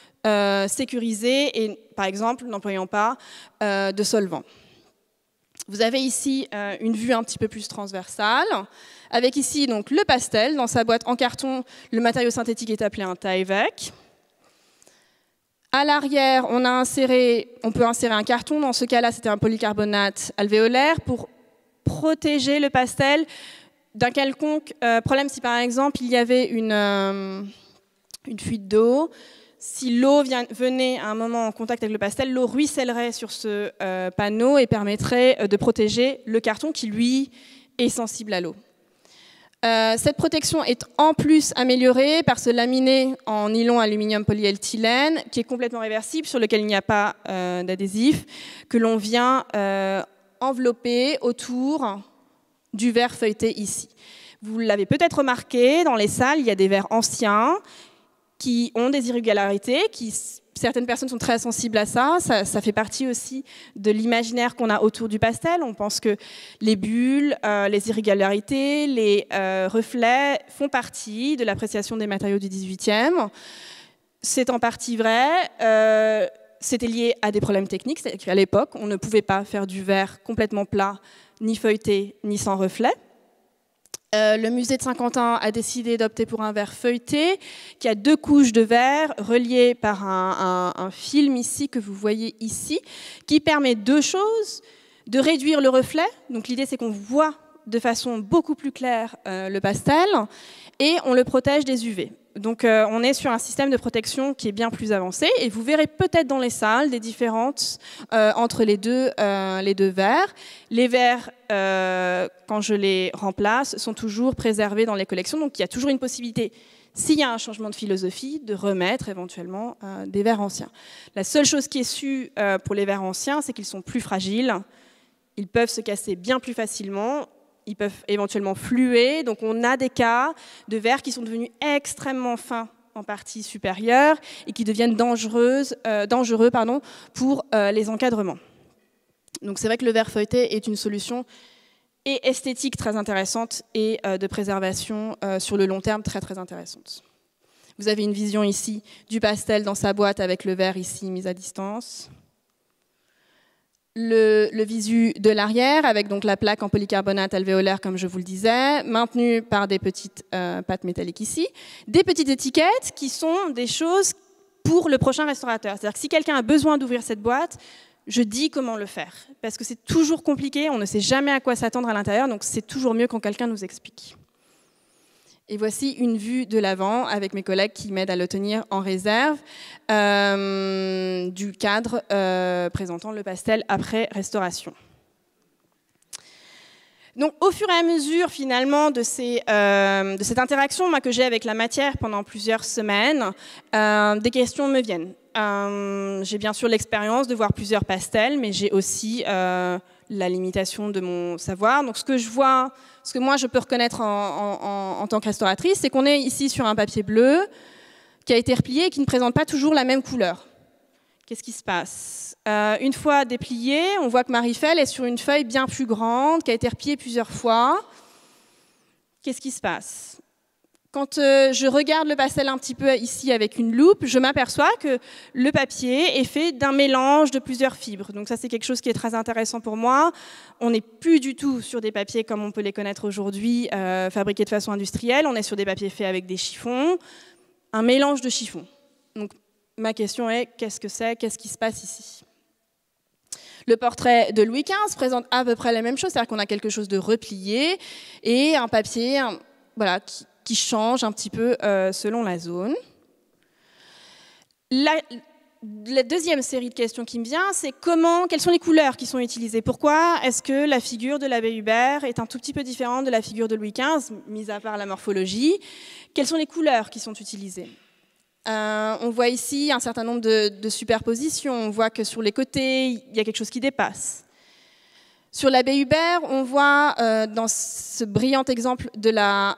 sécurisée et, par exemple, n'employant pas de solvant. Vous avez ici une vue un petit peu plus transversale, avec ici donc, le pastel. Dans sa boîte en carton, le matériau synthétique est appelé un Tyvek. À l'arrière, on peut insérer un carton. Dans ce cas-là, c'était un polycarbonate alvéolaire pour protéger le pastel d'un quelconque problème. Si par exemple il y avait une fuite d'eau, si l'eau venait à un moment en contact avec le pastel, l'eau ruissellerait sur ce panneau et permettrait de protéger le carton qui, lui, est sensible à l'eau. Cette protection est en plus améliorée par ce laminé en nylon aluminium polyéthylène qui est complètement réversible, sur lequel il n'y a pas d'adhésif, que l'on vient envelopper autour du verre feuilleté ici. Vous l'avez peut-être remarqué, dans les salles, il y a des verres anciens qui ont des irrégularités, certaines personnes sont très sensibles à ça. Ça fait partie aussi de l'imaginaire qu'on a autour du pastel. On pense que les bulles, les irrégularités, les reflets font partie de l'appréciation des matériaux du XVIIIe. C'est en partie vrai. C'était lié à des problèmes techniques, c'est-à-dire qu'à l'époque, on ne pouvait pas faire du verre complètement plat, ni feuilleté, ni sans reflet. Le musée de Saint-Quentin a décidé d'opter pour un verre feuilleté qui a 2 couches de verre reliées par un film ici que vous voyez ici, qui permet 2 choses: de réduire le reflet. Donc l'idée, c'est qu'on voit de façon beaucoup plus claire le pastel et on le protège des UV. Donc on est sur un système de protection qui est bien plus avancé et vous verrez peut-être dans les salles des différences entre les deux verres. Les verres, quand je les remplace, sont toujours préservés dans les collections, donc il y a toujours une possibilité, s'il y a un changement de philosophie, de remettre éventuellement des verres anciens. La seule chose qui est sûre pour les verres anciens, c'est qu'ils sont plus fragiles, ils peuvent se casser bien plus facilement, ils peuvent éventuellement fluer, donc on a des cas de verres qui sont devenus extrêmement fins en partie supérieure et qui deviennent dangereux pour les encadrements. Donc c'est vrai que le verre feuilleté est une solution et esthétique très intéressante et de préservation sur le long terme très très intéressante. Vous avez une vision ici du pastel dans sa boîte avec le verre ici mis à distance. Le visu de l'arrière avec donc la plaque en polycarbonate alvéolaire comme je vous le disais, maintenue par des petites pattes métalliques ici, des petites étiquettes qui sont des choses pour le prochain restaurateur. C'est-à-dire que si quelqu'un a besoin d'ouvrir cette boîte, je dis comment le faire, parce que c'est toujours compliqué, on ne sait jamais à quoi s'attendre à l'intérieur, donc c'est toujours mieux quand quelqu'un nous explique. Et voici une vue de l'avant avec mes collègues qui m'aident à le tenir en réserve du cadre présentant le pastel après restauration. Donc, au fur et à mesure, finalement, de cette interaction que j'ai avec la matière pendant plusieurs semaines, des questions me viennent. J'ai bien sûr l'expérience de voir plusieurs pastels, mais j'ai aussi la limitation de mon savoir. Donc, ce que moi je peux reconnaître en tant que restauratrice, c'est qu'on est ici sur un papier bleu qui a été replié et qui ne présente pas toujours la même couleur. Qu'est-ce qui se passe? Une fois déplié, on voit que Marie-Felle est sur une feuille bien plus grande, qui a été repliée plusieurs fois. Qu'est-ce qui se passe? Quand je regarde le pastel un petit peu ici avec une loupe, je m'aperçois que le papier est fait d'un mélange de plusieurs fibres. Donc ça, c'est quelque chose qui est très intéressant pour moi. On n'est plus du tout sur des papiers comme on peut les connaître aujourd'hui, fabriqués de façon industrielle. On est sur des papiers faits avec des chiffons, un mélange de chiffons. Donc ma question est, qu'est-ce que c'est? Qu'est-ce qui se passe ici? Le portrait de Louis XV présente à peu près la même chose, c'est-à-dire qu'on a quelque chose de replié et un papier voilà, qui change un petit peu selon la zone. La deuxième série de questions qui me vient, c'est quelles sont les couleurs qui sont utilisées? Pourquoi est-ce que la figure de l'abbé Hubert est un tout petit peu différente de la figure de Louis XV, mis à part la morphologie? Quelles sont les couleurs qui sont utilisées? On voit ici un certain nombre de superpositions. On voit que sur les côtés, il y a quelque chose qui dépasse. Sur l'abbé Hubert, on voit dans ce brillant exemple de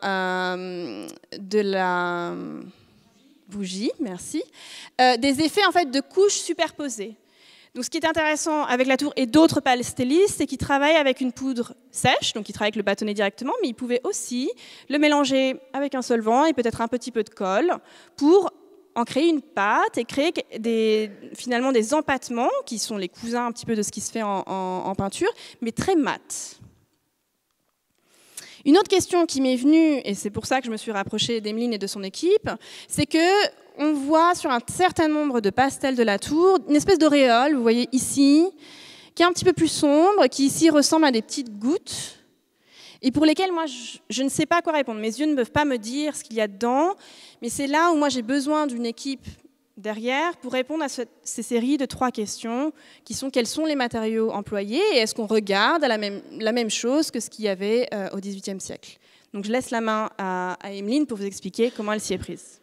la bougie, merci, des effets en fait de couches superposées. Donc, ce qui est intéressant avec la tour et d'autres pastellistes, c'est qu'ils travaillent avec une poudre sèche, donc ils travaillent avec le bâtonnet directement, mais ils pouvaient aussi le mélanger avec un solvant et peut-être un petit peu de colle pour en créer une pâte et créer finalement des empâtements qui sont les cousins un petit peu de ce qui se fait en peinture, mais très mat. Une autre question qui m'est venue, et c'est pour ça que je me suis rapprochée d'Emeline et de son équipe, c'est qu'on voit sur un certain nombre de pastels de la tour une espèce d'auréole, vous voyez ici, qui est un petit peu plus sombre, qui ici ressemble à des petites gouttes, et pour lesquelles moi je ne sais pas quoi répondre. Mes yeux ne peuvent pas me dire ce qu'il y a dedans, mais c'est là où moi j'ai besoin d'une équipe derrière pour répondre à ces séries de 3 questions qui sont quels sont les matériaux employés et est-ce qu'on regarde à la même chose que ce qu'il y avait au XVIIIe siècle. Donc je laisse la main à Emeline pour vous expliquer comment elle s'y est prise.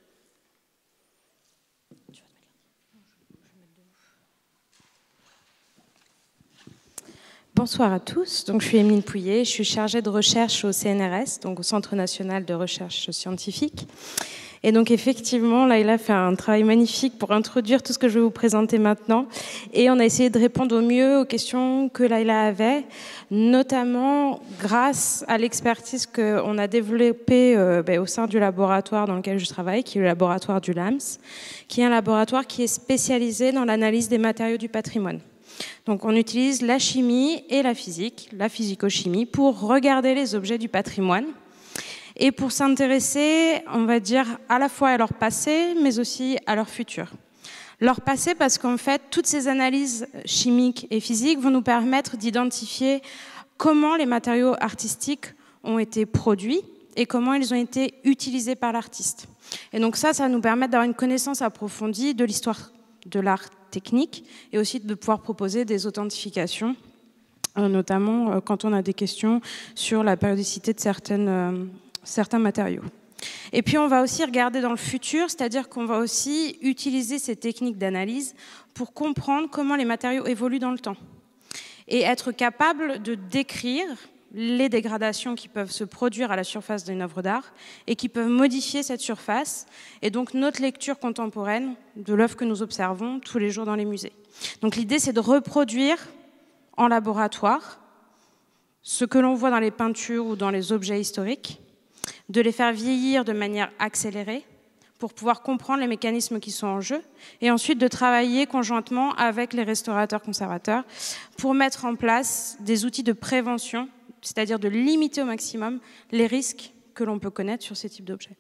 Bonsoir à tous, donc, je suis Emeline Pouillet, je suis chargée de recherche au CNRS, donc au Centre national de recherche scientifique. Et donc effectivement, Laïla fait un travail magnifique pour introduire tout ce que je vais vous présenter maintenant. Et on a essayé de répondre au mieux aux questions que Laïla avait, notamment grâce à l'expertise qu'on a développée au sein du laboratoire dans lequel je travaille, qui est le laboratoire du LAMS, qui est un laboratoire qui est spécialisé dans l'analyse des matériaux du patrimoine. Donc on utilise la chimie et la physico-chimie, pour regarder les objets du patrimoine et pour s'intéresser, on va dire, à la fois à leur passé, mais aussi à leur futur. Leur passer parce qu'en fait, toutes ces analyses chimiques et physiques vont nous permettre d'identifier comment les matériaux artistiques ont été produits et comment ils ont été utilisés par l'artiste. Et donc ça va nous permettre d'avoir une connaissance approfondie de l'histoire de l'art technique et aussi de pouvoir proposer des authentifications, notamment quand on a des questions sur la périodicité de certains matériaux. Et puis on va aussi regarder dans le futur, c'est-à-dire qu'on va aussi utiliser ces techniques d'analyse pour comprendre comment les matériaux évoluent dans le temps et être capable de décrire les dégradations qui peuvent se produire à la surface d'une œuvre d'art et qui peuvent modifier cette surface et donc notre lecture contemporaine de l'œuvre que nous observons tous les jours dans les musées. Donc l'idée, c'est de reproduire en laboratoire ce que l'on voit dans les peintures ou dans les objets historiques, de les faire vieillir de manière accélérée pour pouvoir comprendre les mécanismes qui sont en jeu et ensuite de travailler conjointement avec les restaurateurs-conservateurs pour mettre en place des outils de prévention, c'est-à-dire de limiter au maximum les risques que l'on peut connaître sur ces types d'objets.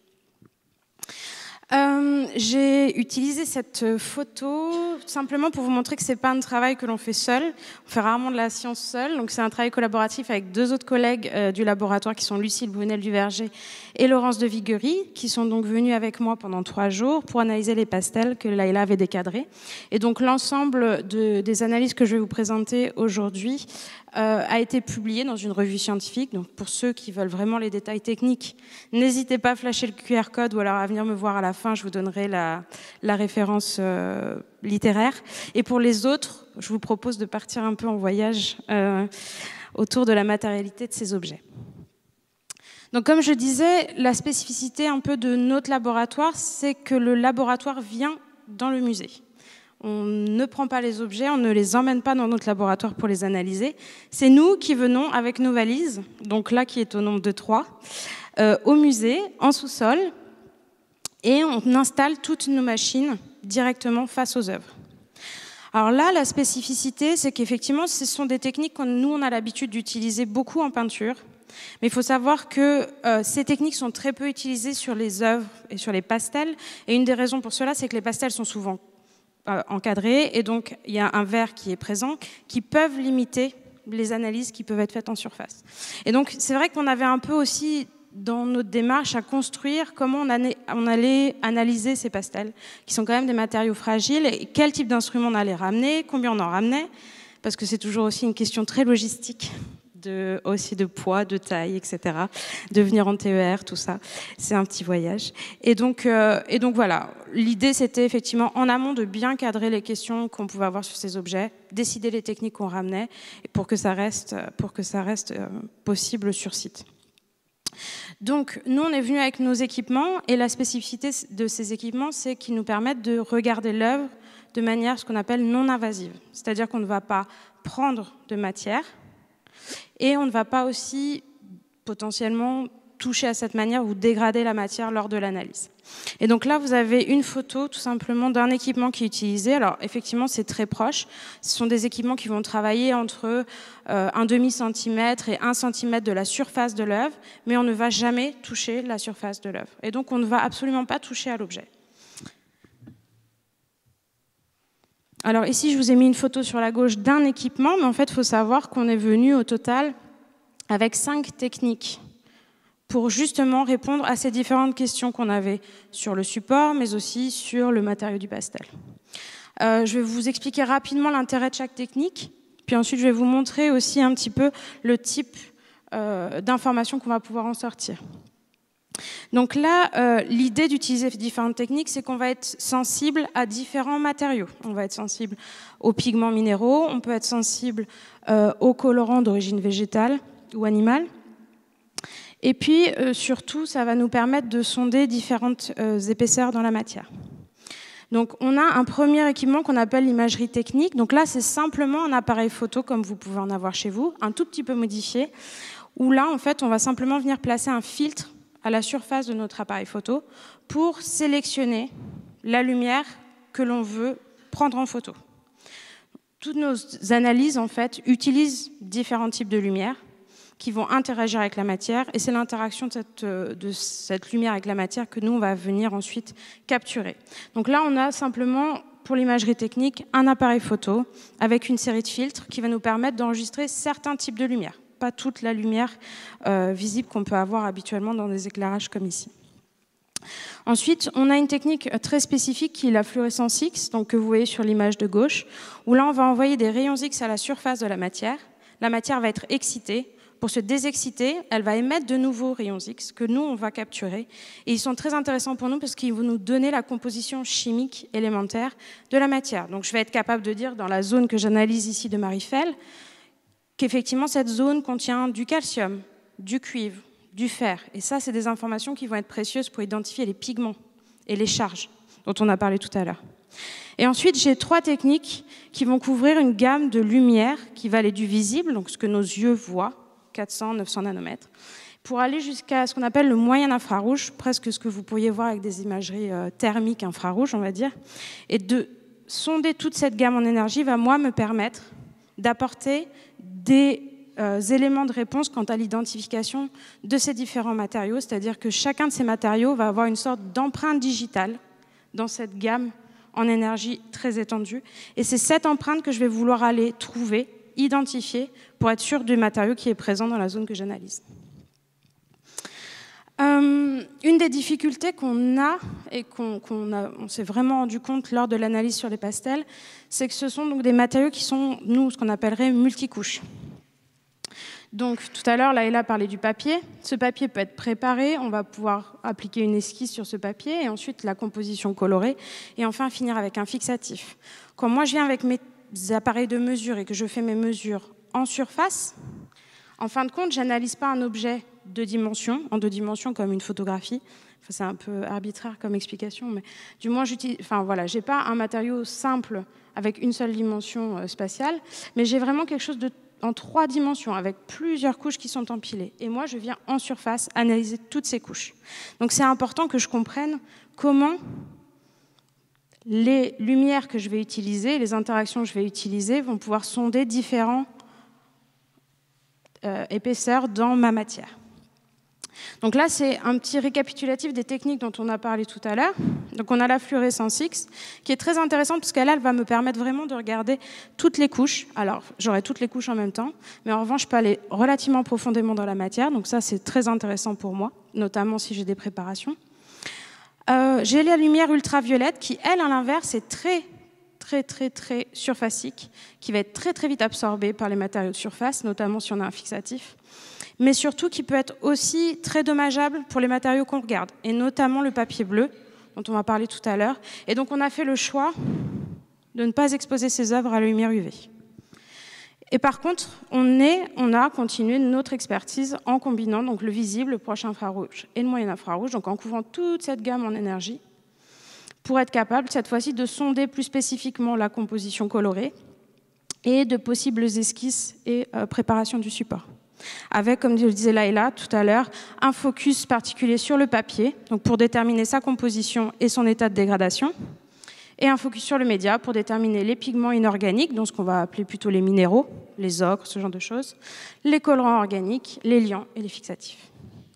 J'ai utilisé cette photo simplement pour vous montrer que ce n'est pas un travail que l'on fait seul. On fait rarement de la science seul. Donc c'est un travail collaboratif avec deux autres collègues du laboratoire qui sont Lucille Brunel-Duverger et Laurence de Viguerie, qui sont donc venus avec moi pendant 3 jours pour analyser les pastels que Laïla avait décadrés. Et donc l'ensemble des analyses que je vais vous présenter aujourd'hui a été publié dans une revue scientifique. Donc pour ceux qui veulent vraiment les détails techniques, n'hésitez pas à flasher le QR code ou alors à venir me voir à la fin, je vous donnerai la référence littéraire. Et pour les autres, je vous propose de partir un peu en voyage autour de la matérialité de ces objets. Donc comme je disais, la spécificité un peu de notre laboratoire, c'est que le laboratoire vient dans le musée. On ne prend pas les objets, on ne les emmène pas dans notre laboratoire pour les analyser. C'est nous qui venons avec nos valises, donc là qui est au nombre de 3, au musée, en sous-sol, et on installe toutes nos machines directement face aux œuvres. Alors là, la spécificité, c'est qu'effectivement, ce sont des techniques que nous, on a l'habitude d'utiliser beaucoup en peinture, mais il faut savoir que ces techniques sont très peu utilisées sur les œuvres et sur les pastels, et une des raisons pour cela, c'est que les pastels sont souvent encadrés, et donc il y a un verre qui est présent, qui peuvent limiter les analyses qui peuvent être faites en surface. Et donc c'est vrai qu'on avait un peu aussi dans notre démarche à construire comment on allait analyser ces pastels, qui sont quand même des matériaux fragiles, et quel type d'instrument on allait ramener, combien on en ramenait, parce que c'est toujours aussi une question très logistique, aussi de poids, de taille, etc. De venir en TER, tout ça, c'est un petit voyage. Et donc voilà, l'idée c'était effectivement en amont de bien cadrer les questions qu'on pouvait avoir sur ces objets, décider les techniques qu'on ramenait pour que ça reste possible sur site. Donc nous on est venu avec nos équipements et la spécificité de ces équipements c'est qu'ils nous permettent de regarder l'œuvre de manière ce qu'on appelle non invasive, c'est-à-dire qu'on ne va pas prendre de matière et on ne va pas aussi potentiellement toucher à cette manière ou dégrader la matière lors de l'analyse. Et donc là, vous avez une photo tout simplement d'un équipement qui est utilisé. Alors effectivement, c'est très proche. Ce sont des équipements qui vont travailler entre un demi-centimètre et 1 centimètre de la surface de l'œuvre, mais on ne va jamais toucher la surface de l'œuvre. Et donc on ne va absolument pas toucher à l'objet. Alors ici, je vous ai mis une photo sur la gauche d'un équipement, mais en fait, il faut savoir qu'on est venu au total avec 5 techniques pour justement répondre à ces différentes questions qu'on avait sur le support, mais aussi sur le matériau du pastel. Je vais vous expliquer rapidement l'intérêt de chaque technique, puis ensuite je vais vous montrer aussi un petit peu le type d'informations qu'on va pouvoir en sortir. Donc là, l'idée d'utiliser différentes techniques, c'est qu'on va être sensible à différents matériaux. On va être sensible aux pigments minéraux, on peut être sensible aux colorants d'origine végétale ou animale. Et puis, surtout, ça va nous permettre de sonder différentes épaisseurs dans la matière. Donc, on a un premier équipement qu'on appelle l'imagerie technique. Donc là, c'est simplement un appareil photo, comme vous pouvez en avoir chez vous, un tout petit peu modifié, où là, en fait, on va simplement venir placer un filtre à la surface de notre appareil photo pour sélectionner la lumière que l'on veut prendre en photo. Toutes nos analyses, en fait, utilisent différents types de lumière qui vont interagir avec la matière, et c'est l'interaction de cette lumière avec la matière que nous, on va venir ensuite capturer. Donc là, on a simplement pour l'imagerie technique, un appareil photo avec une série de filtres qui va nous permettre d'enregistrer certains types de lumière, pas toute la lumière visible qu'on peut avoir habituellement dans des éclairages comme ici. Ensuite, on a une technique très spécifique qui est la fluorescence X, donc que vous voyez sur l'image de gauche, où là, on va envoyer des rayons X à la surface de la matière. La matière va être excitée. Pour se désexciter, elle va émettre de nouveaux rayons X que nous, on va capturer. Et ils sont très intéressants pour nous parce qu'ils vont nous donner la composition chimique élémentaire de la matière. Donc, je vais être capable de dire, dans la zone que j'analyse ici de Marifel, qu'effectivement, cette zone contient du calcium, du cuivre, du fer. Et ça, c'est des informations qui vont être précieuses pour identifier les pigments et les charges dont on a parlé tout à l'heure. Et ensuite, j'ai 3 techniques qui vont couvrir une gamme de lumière qui va aller du visible, donc ce que nos yeux voient, 400, 900 nanomètres, pour aller jusqu'à ce qu'on appelle le moyen infrarouge, presque ce que vous pourriez voir avec des imageries thermiques infrarouges, on va dire. Et de sonder toute cette gamme en énergie va, moi, me permettre d'apporter des éléments de réponse quant à l'identification de ces différents matériaux, c'est-à-dire que chacun de ces matériaux va avoir une sorte d'empreinte digitale dans cette gamme en énergie très étendue. Et c'est cette empreinte que je vais vouloir aller trouver, identifier, pour être sûr du matériau qui est présent dans la zone que j'analyse. Une des difficultés qu'on a et qu'on s'est vraiment rendu compte lors de l'analyse sur les pastels, c'est que ce sont donc des matériaux qui sont, nous, ce qu'on appellerait multicouches. Donc, tout à l'heure, Laïla parlait du papier. Ce papier peut être préparé, on va pouvoir appliquer une esquisse sur ce papier, et ensuite la composition colorée, et enfin finir avec un fixatif. Quand moi, je viens avec mes appareils de mesure et que je fais mes mesures en surface, en fin de compte, je n'analyse pas un objet en 2 dimensions comme une photographie. Enfin, c'est un peu arbitraire comme explication, mais du moins, voilà, je n'ai pas un matériau simple avec une seule dimension spatiale, mais j'ai vraiment quelque chose en 3 dimensions, avec plusieurs couches qui sont empilées. Et moi, je viens en surface analyser toutes ces couches. Donc, c'est important que je comprenne comment les lumières que je vais utiliser, les interactions que je vais utiliser, vont pouvoir sonder différentes épaisseurs dans ma matière. Donc là, c'est un petit récapitulatif des techniques dont on a parlé tout à l'heure. Donc on a la fluorescence X, qui est très intéressante parce qu'elle va me permettre vraiment de regarder toutes les couches. Alors, j'aurai toutes les couches en même temps, mais en revanche, je peux aller relativement profondément dans la matière. Donc ça, c'est très intéressant pour moi, notamment si j'ai des préparations. J'ai la lumière ultraviolette qui, elle, à l'inverse, est très surfacique, qui va être très vite absorbée par les matériaux de surface, notamment si on a un fixatif, mais surtout qui peut être aussi très dommageable pour les matériaux qu'on regarde, et notamment le papier bleu, dont on va parler tout à l'heure. Et donc on a fait le choix de ne pas exposer ces œuvres à la lumière UV. Et par contre, on a continué notre expertise en combinant donc le visible, le proche infrarouge et le moyen infrarouge, donc en couvrant toute cette gamme en énergie, pour être capable, cette fois-ci, de sonder plus spécifiquement la composition colorée et de possibles esquisses et préparation du support. Avec, comme je le disait Laïla tout à l'heure, un focus particulier sur le papier, donc pour déterminer sa composition et son état de dégradation, et un focus sur le média pour déterminer les pigments inorganiques, donc ce qu'on va appeler plutôt les minéraux, les ocres, ce genre de choses, les colorants organiques, les liants et les fixatifs.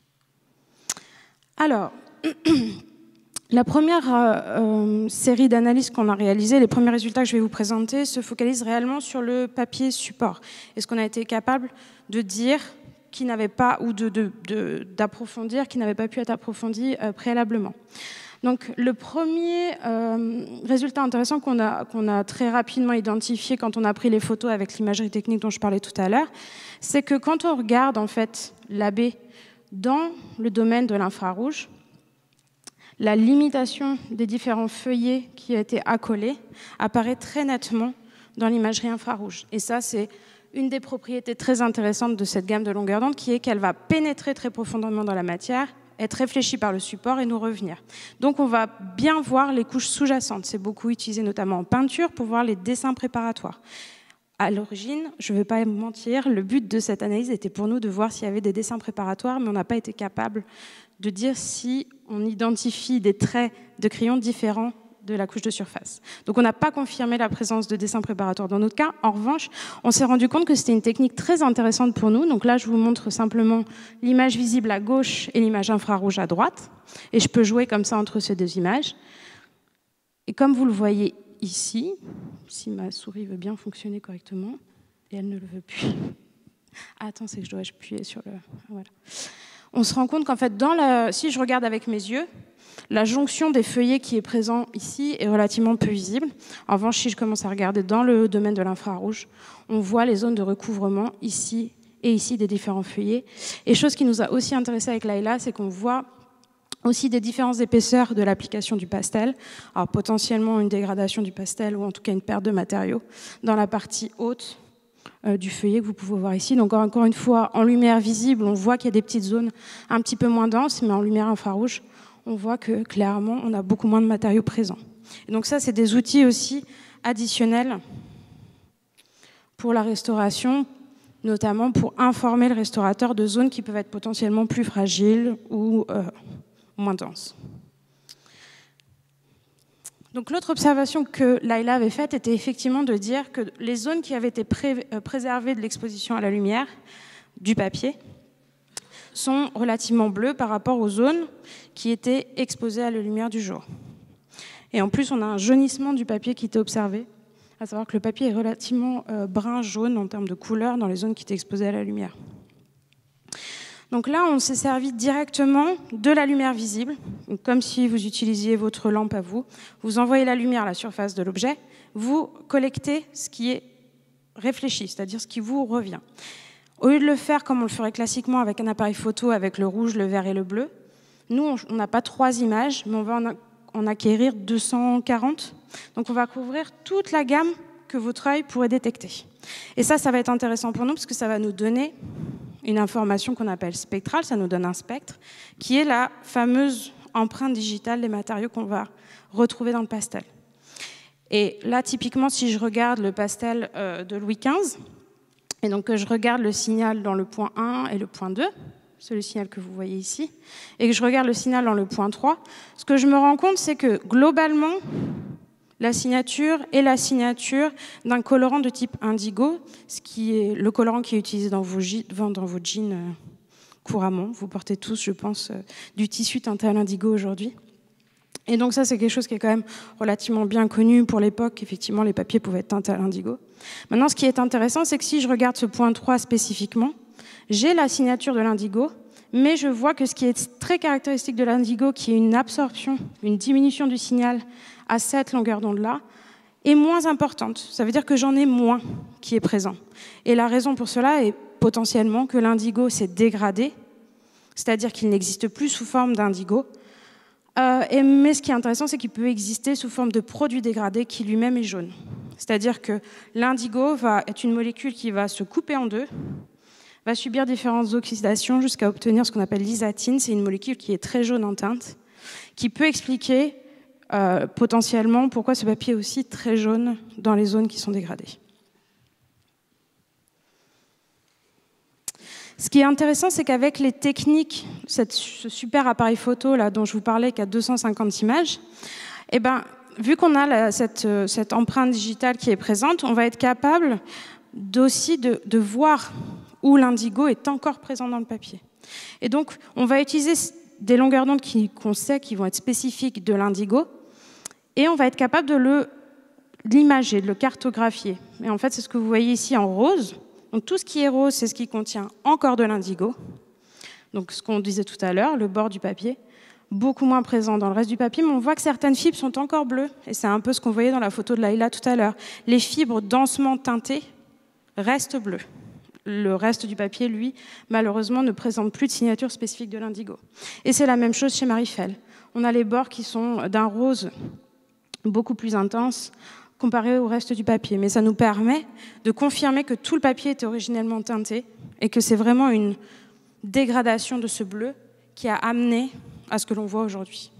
Alors, la première série d'analyses qu'on a réalisées, les premiers résultats que je vais vous présenter, se focalisent réellement sur le papier support. Et ce qu'on a été capable de dire qui n'avait pas, ou d'approfondir, qui n'avait pas pu être approfondi préalablement. Donc le premier résultat intéressant qu'on a très rapidement identifié quand on a pris les photos avec l'imagerie technique dont je parlais tout à l'heure, c'est que quand on regarde en fait la baie dans le domaine de l'infrarouge, la limitation des différents feuillets qui ont été accolés apparaît très nettement dans l'imagerie infrarouge. Et ça, c'est une des propriétés très intéressantes de cette gamme de longueur d'onde, qui est qu'elle va pénétrer très profondément dans la matière, être réfléchie par le support et nous revenir. Donc on va bien voir les couches sous-jacentes. C'est beaucoup utilisé notamment en peinture pour voir les dessins préparatoires. À l'origine, je ne vais pas mentir, le but de cette analyse était pour nous de voir s'il y avait des dessins préparatoires, mais on n'a pas été capable de dire si on identifie des traits de crayon différents de la couche de surface. Donc on n'a pas confirmé la présence de dessins préparatoires dans notre cas. En revanche, on s'est rendu compte que c'était une technique très intéressante pour nous. Donc là, je vous montre simplement l'image visible à gauche et l'image infrarouge à droite. Et je peux jouer comme ça entre ces deux images. Et comme vous le voyez ici, si ma souris veut bien fonctionner correctement, et elle ne le veut plus. Ah, attends, c'est que je dois appuyer sur le... Voilà. On se rend compte qu'en fait, si je regarde avec mes yeux, la jonction des feuillets qui est présent ici est relativement peu visible. En revanche, si je commence à regarder dans le domaine de l'infrarouge, on voit les zones de recouvrement ici et ici des différents feuillets. Et chose qui nous a aussi intéressé avec Layla, c'est qu'on voit aussi des différences d'épaisseur de l'application du pastel. Alors potentiellement une dégradation du pastel ou en tout cas une perte de matériaux dans la partie haute du feuillet que vous pouvez voir ici. Donc encore une fois, en lumière visible, on voit qu'il y a des petites zones un petit peu moins denses, mais en lumière infrarouge, on voit que clairement, on a beaucoup moins de matériaux présents. Et donc ça, c'est des outils aussi additionnels pour la restauration, notamment pour informer le restaurateur de zones qui peuvent être potentiellement plus fragiles ou moins denses. Donc l'autre observation que Layla avait faite était effectivement de dire que les zones qui avaient été préservées de l'exposition à la lumière du papier sont relativement bleues par rapport aux zones qui étaient exposées à la lumière du jour. Et en plus, on a un jaunissement du papier qui était observé, à savoir que le papier est relativement brun-jaune en termes de couleur dans les zones qui étaient exposées à la lumière. Donc là, on s'est servi directement de la lumière visible, comme si vous utilisiez votre lampe à vous. Vous envoyez la lumière à la surface de l'objet, vous collectez ce qui est réfléchi, c'est-à-dire ce qui vous revient. Au lieu de le faire comme on le ferait classiquement avec un appareil photo avec le rouge, le vert et le bleu, nous, on n'a pas 3 images, mais on va en acquérir 240. Donc on va couvrir toute la gamme que votre œil pourrait détecter. Et ça va être intéressant pour nous parce que ça va nous donner une information qu'on appelle spectrale, ça nous donne un spectre, qui est la fameuse empreinte digitale des matériaux qu'on va retrouver dans le pastel. Et là, typiquement, si je regarde le pastel de Louis XV, et donc que je regarde le signal dans le point 1 et le point 2, c'est le signal que vous voyez ici, et que je regarde le signal dans le point 3, ce que je me rends compte, c'est que globalement, la signature est la signature d'un colorant de type indigo, ce qui est le colorant qui est utilisé dans vos jeans couramment. Vous portez tous, je pense, du tissu teinté à l'indigo aujourd'hui. Et donc ça, c'est quelque chose qui est quand même relativement bien connu pour l'époque. Effectivement, les papiers pouvaient être teintés à l'indigo. Maintenant, ce qui est intéressant, c'est que si je regarde ce point 3 spécifiquement, j'ai la signature de l'indigo, mais je vois que ce qui est très caractéristique de l'indigo, qui est une absorption, une diminution du signal à cette longueur d'onde-là, est moins importante. Ça veut dire que j'en ai moins qui est présent. Et la raison pour cela est potentiellement que l'indigo s'est dégradé, c'est-à-dire qu'il n'existe plus sous forme d'indigo. Mais ce qui est intéressant, c'est qu'il peut exister sous forme de produit dégradé qui lui-même est jaune. C'est-à-dire que l'indigo va être une molécule qui va se couper en deux, va subir différentes oxydations jusqu'à obtenir ce qu'on appelle l'isatine. C'est une molécule qui est très jaune en teinte, qui peut expliquer potentiellement pourquoi ce papier est aussi très jaune dans les zones qui sont dégradées. Ce qui est intéressant, c'est qu'avec les techniques, ce super appareil photo là, dont je vous parlais, qui a 250 images, eh ben, vu qu'on a cette empreinte digitale qui est présente, on va être capable aussi de voir où l'indigo est encore présent dans le papier. Et donc, on va utiliser des longueurs d'onde qu'on sait qui vont être spécifiques de l'indigo, et on va être capable de l'imager, de le cartographier. Et en fait, c'est ce que vous voyez ici en rose. Donc tout ce qui est rose, c'est ce qui contient encore de l'indigo. Donc ce qu'on disait tout à l'heure, le bord du papier, beaucoup moins présent dans le reste du papier, mais on voit que certaines fibres sont encore bleues. Et c'est un peu ce qu'on voyait dans la photo de Layla tout à l'heure. Les fibres densément teintées restent bleues. Le reste du papier, lui, malheureusement, ne présente plus de signature spécifique de l'indigo. Et c'est la même chose chez Marie Fell. On a les bords qui sont d'un rose beaucoup plus intense, comparé au reste du papier. Mais ça nous permet de confirmer que tout le papier était originellement teinté et que c'est vraiment une dégradation de ce bleu qui a amené à ce que l'on voit aujourd'hui.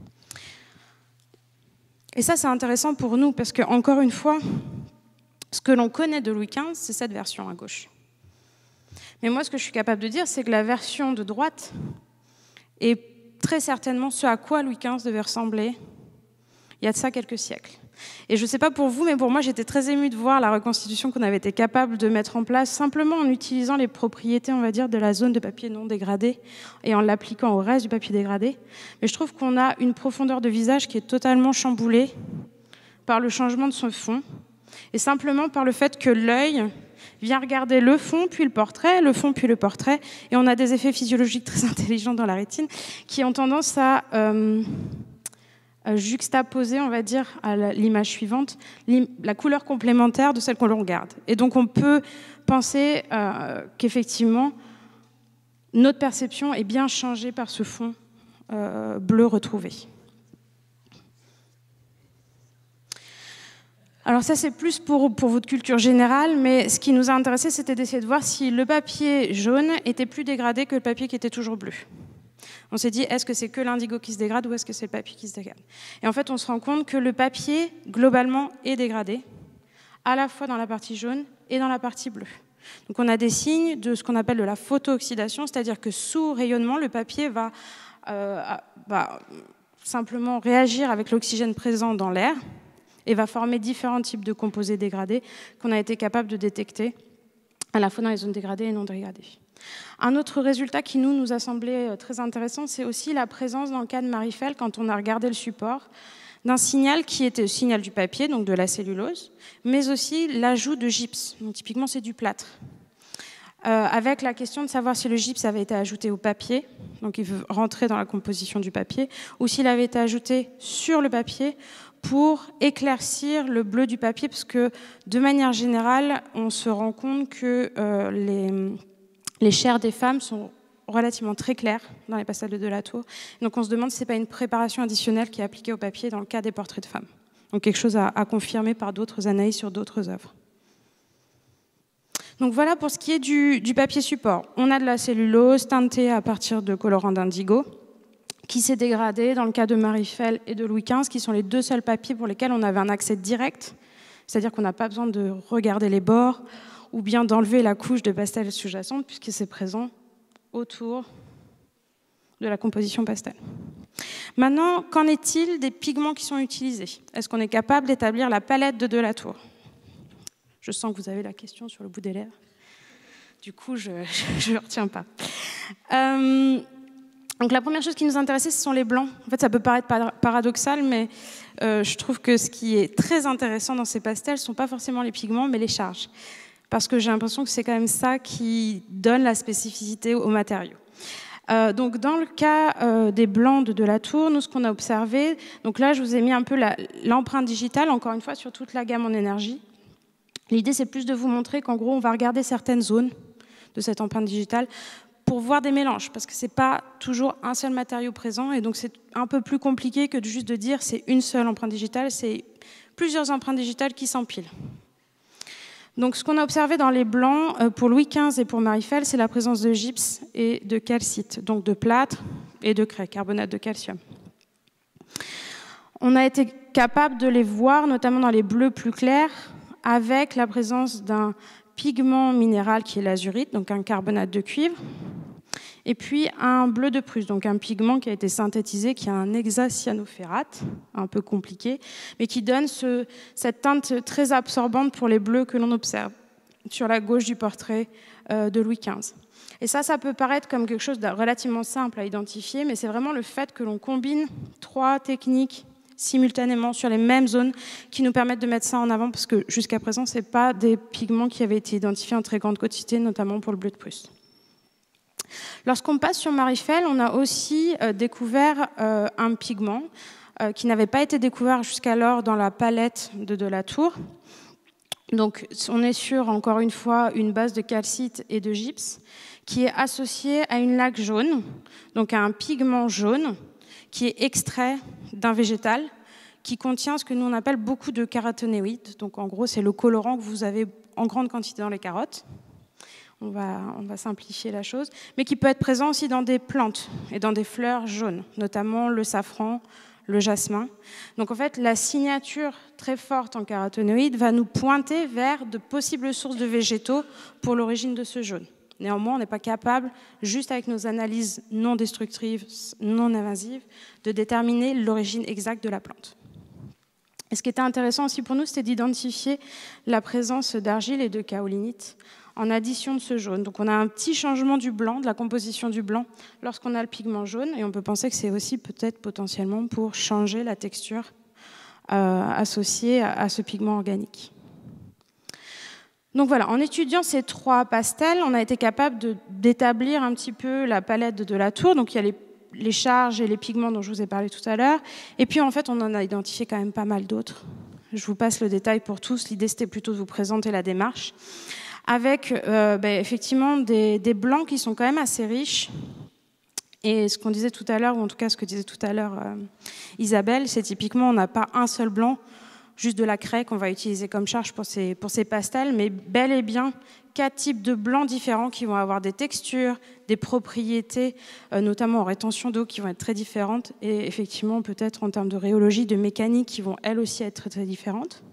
Et ça, c'est intéressant pour nous parce que, encore une fois, ce que l'on connaît de Louis XV, c'est cette version à gauche. Mais moi, ce que je suis capable de dire, c'est que la version de droite est très certainement ce à quoi Louis XV devait ressembler il y a de ça quelques siècles. Et je ne sais pas pour vous, mais pour moi, j'étais très émue de voir la reconstitution qu'on avait été capable de mettre en place simplement en utilisant les propriétés, on va dire, de la zone de papier non dégradé et en l'appliquant au reste du papier dégradé. Mais je trouve qu'on a une profondeur de visage qui est totalement chamboulée par le changement de son fond, et simplement par le fait que l'œil vient regarder le fond, puis le fond, puis le portrait, et on a des effets physiologiques très intelligents dans la rétine qui ont tendance à juxtaposer, on va dire, à l'image suivante, la couleur complémentaire de celle qu'on regarde. Et donc on peut penser qu'effectivement, notre perception est bien changée par ce fond bleu retrouvé. Alors ça, c'est plus pour votre culture générale, mais ce qui nous a intéressé, c'était d'essayer de voir si le papier jaune était plus dégradé que le papier qui était toujours bleu. On s'est dit, est-ce que c'est que l'indigo qui se dégrade ou est-ce que c'est le papier qui se dégrade? Et en fait, on se rend compte que le papier, globalement, est dégradé, à la fois dans la partie jaune et dans la partie bleue. Donc on a des signes de ce qu'on appelle de la photooxydation, c'est-à-dire que sous rayonnement, le papier va simplement réagir avec l'oxygène présent dans l'air et va former différents types de composés dégradés qu'on a été capable de détecter à la fois dans les zones dégradées et non dégradées. Un autre résultat qui nous a semblé très intéressant, c'est aussi la présence dans le cas de Marifel, quand on a regardé le support, d'un signal qui était le signal du papier, donc de la cellulose, mais aussi l'ajout de gypse. Donc, typiquement, c'est du plâtre. Avec la question de savoir si le gypse avait été ajouté au papier, donc il veut rentrer dans la composition du papier, ou s'il avait été ajouté sur le papier pour éclaircir le bleu du papier, parce que de manière générale, on se rend compte que les chairs des femmes sont relativement très claires dans les pastels de Delatour. Donc on se demande si ce n'est pas une préparation additionnelle qui est appliquée au papier dans le cas des portraits de femmes. Donc quelque chose à confirmer par d'autres analyses sur d'autres œuvres. Donc voilà pour ce qui est du papier support. On a de la cellulose teintée à partir de colorants d'indigo qui s'est dégradé dans le cas de Marifel et de Louis XV, qui sont les deux seuls papiers pour lesquels on avait un accès direct, c'est-à-dire qu'on n'a pas besoin de regarder les bords ou bien d'enlever la couche de pastel sous-jacente puisque c'est présent autour de la composition pastel. Maintenant, qu'en est-il des pigments qui sont utilisés? Est-ce qu'on est capable d'établir la palette de Delatour? Je sens que vous avez la question sur le bout des lèvres. Du coup, je ne retiens pas. Donc la première chose qui nous intéressait, ce sont les blancs. En fait, ça peut paraître paradoxal, mais je trouve que ce qui est très intéressant dans ces pastels, ce ne sont pas forcément les pigments, mais les charges. Parce que j'ai l'impression que c'est quand même ça qui donne la spécificité aux matériaux. Donc dans le cas des blancs de Delatour, nous, ce qu'on a observé, donc là, je vous ai mis un peu l'empreinte digitale, encore une fois, sur toute la gamme en énergie. L'idée, c'est plus de vous montrer qu'en gros, on va regarder certaines zones de cette empreinte digitale pour voir des mélanges, parce que ce n'est pas toujours un seul matériau présent, et donc c'est un peu plus compliqué que juste de dire c'est une seule empreinte digitale, c'est plusieurs empreintes digitales qui s'empilent. Donc ce qu'on a observé dans les blancs, pour Louis XV et pour Marifel, c'est la présence de gypse et de calcite, donc de plâtre et de craie, carbonate de calcium. On a été capable de les voir, notamment dans les bleus plus clairs, avec la présence d'un pigment minéral qui est l'azurite, donc un carbonate de cuivre, et puis un bleu de Prusse, donc un pigment qui a été synthétisé, qui a un hexacyanoferrate, un peu compliqué, mais qui donne cette teinte très absorbante pour les bleus que l'on observe sur la gauche du portrait de Louis XV. Et ça peut paraître comme quelque chose de relativement simple à identifier, mais c'est vraiment le fait que l'on combine trois techniques simultanément sur les mêmes zones qui nous permettent de mettre ça en avant, parce que jusqu'à présent, ce n'est pas des pigments qui avaient été identifiés en très grande quantité, notamment pour le bleu de Prusse. Lorsqu'on passe sur Marifel, on a aussi découvert un pigment qui n'avait pas été découvert jusqu'alors dans la palette de Delatour. Donc on est sur, encore une fois, une base de calcite et de gypse qui est associée à une laque jaune, donc à un pigment jaune qui est extrait d'un végétal qui contient ce que nous on appelle beaucoup de caroténoïdes. Donc en gros, c'est le colorant que vous avez en grande quantité dans les carottes. On va simplifier la chose, mais qui peut être présent aussi dans des plantes et dans des fleurs jaunes, notamment le safran, le jasmin. Donc en fait, la signature très forte en caroténoïdes va nous pointer vers de possibles sources de végétaux pour l'origine de ce jaune. Néanmoins, on n'est pas capable, juste avec nos analyses non destructives, non invasives, de déterminer l'origine exacte de la plante. Et ce qui était intéressant aussi pour nous, c'était d'identifier la présence d'argile et de kaolinite en addition de ce jaune. Donc on a un petit changement du blanc, de la composition du blanc, lorsqu'on a le pigment jaune, et on peut penser que c'est aussi peut-être potentiellement pour changer la texture associés à ce pigment organique. Donc voilà, en étudiant ces 3 pastels, on a été capable d'établir un petit peu la palette de la tour. Donc il y a les charges et les pigments dont je vous ai parlé tout à l'heure. Et puis en fait, on en a identifié quand même pas mal d'autres. Je vous passe le détail pour tous. L'idée, c'était plutôt de vous présenter la démarche. Avec effectivement des blancs qui sont quand même assez riches. Et ce qu'on disait tout à l'heure, ou en tout cas ce que disait tout à l'heure Isabelle, c'est typiquement, on n'a pas un seul blanc, juste de la craie qu'on va utiliser comme charge pour ces pastels, mais bel et bien 4 types de blancs différents qui vont avoir des textures, des propriétés, notamment en rétention d'eau, qui vont être très différentes, et effectivement peut-être en termes de rhéologie, de mécanique, qui vont elles aussi être très, très différentes.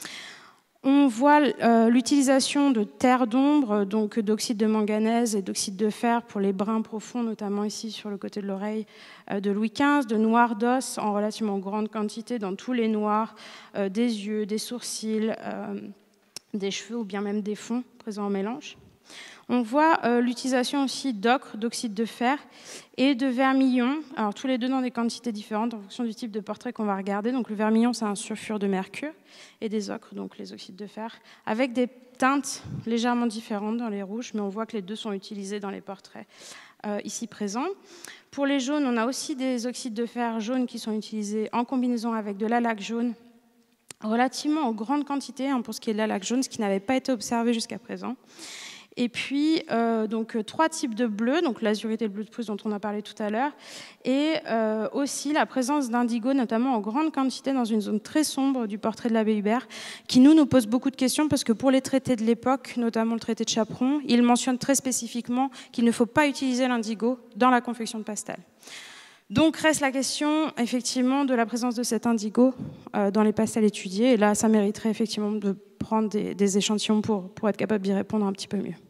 On voit l'utilisation de terre d'ombre, donc d'oxyde de manganèse et d'oxyde de fer pour les brins profonds, notamment ici sur le côté de l'oreille de Louis XV, de noir d'os en relativement grande quantité dans tous les noirs, des yeux, des sourcils, des cheveux ou bien même des fonds présents en mélange. On voit l'utilisation aussi d'ocre, d'oxyde de fer et de vermillon, alors tous les deux dans des quantités différentes en fonction du type de portrait qu'on va regarder. Donc le vermillon, c'est un sulfure de mercure, et des ocres, donc les oxydes de fer, avec des teintes légèrement différentes dans les rouges, mais on voit que les deux sont utilisés dans les portraits ici présents. Pour les jaunes, on a aussi des oxydes de fer jaunes qui sont utilisés en combinaison avec de la laque jaune, relativement en grande quantité pour ce qui est de la laque jaune, ce qui n'avait pas été observé jusqu'à présent. Et puis, donc, 3 types de bleu, donc l'azurite et le bleu de pouce dont on a parlé tout à l'heure, et aussi la présence d'indigo, notamment en grande quantité dans une zone très sombre du portrait de l'abbé Hubert, qui nous pose beaucoup de questions, parce que pour les traités de l'époque, notamment le traité de Chaperon, il mentionne très spécifiquement qu'il ne faut pas utiliser l'indigo dans la confection de pastels. Donc reste la question, effectivement, de la présence de cet indigo dans les pastels étudiés, et là, ça mériterait effectivement de prendre des échantillons pour être capable d'y répondre un petit peu mieux.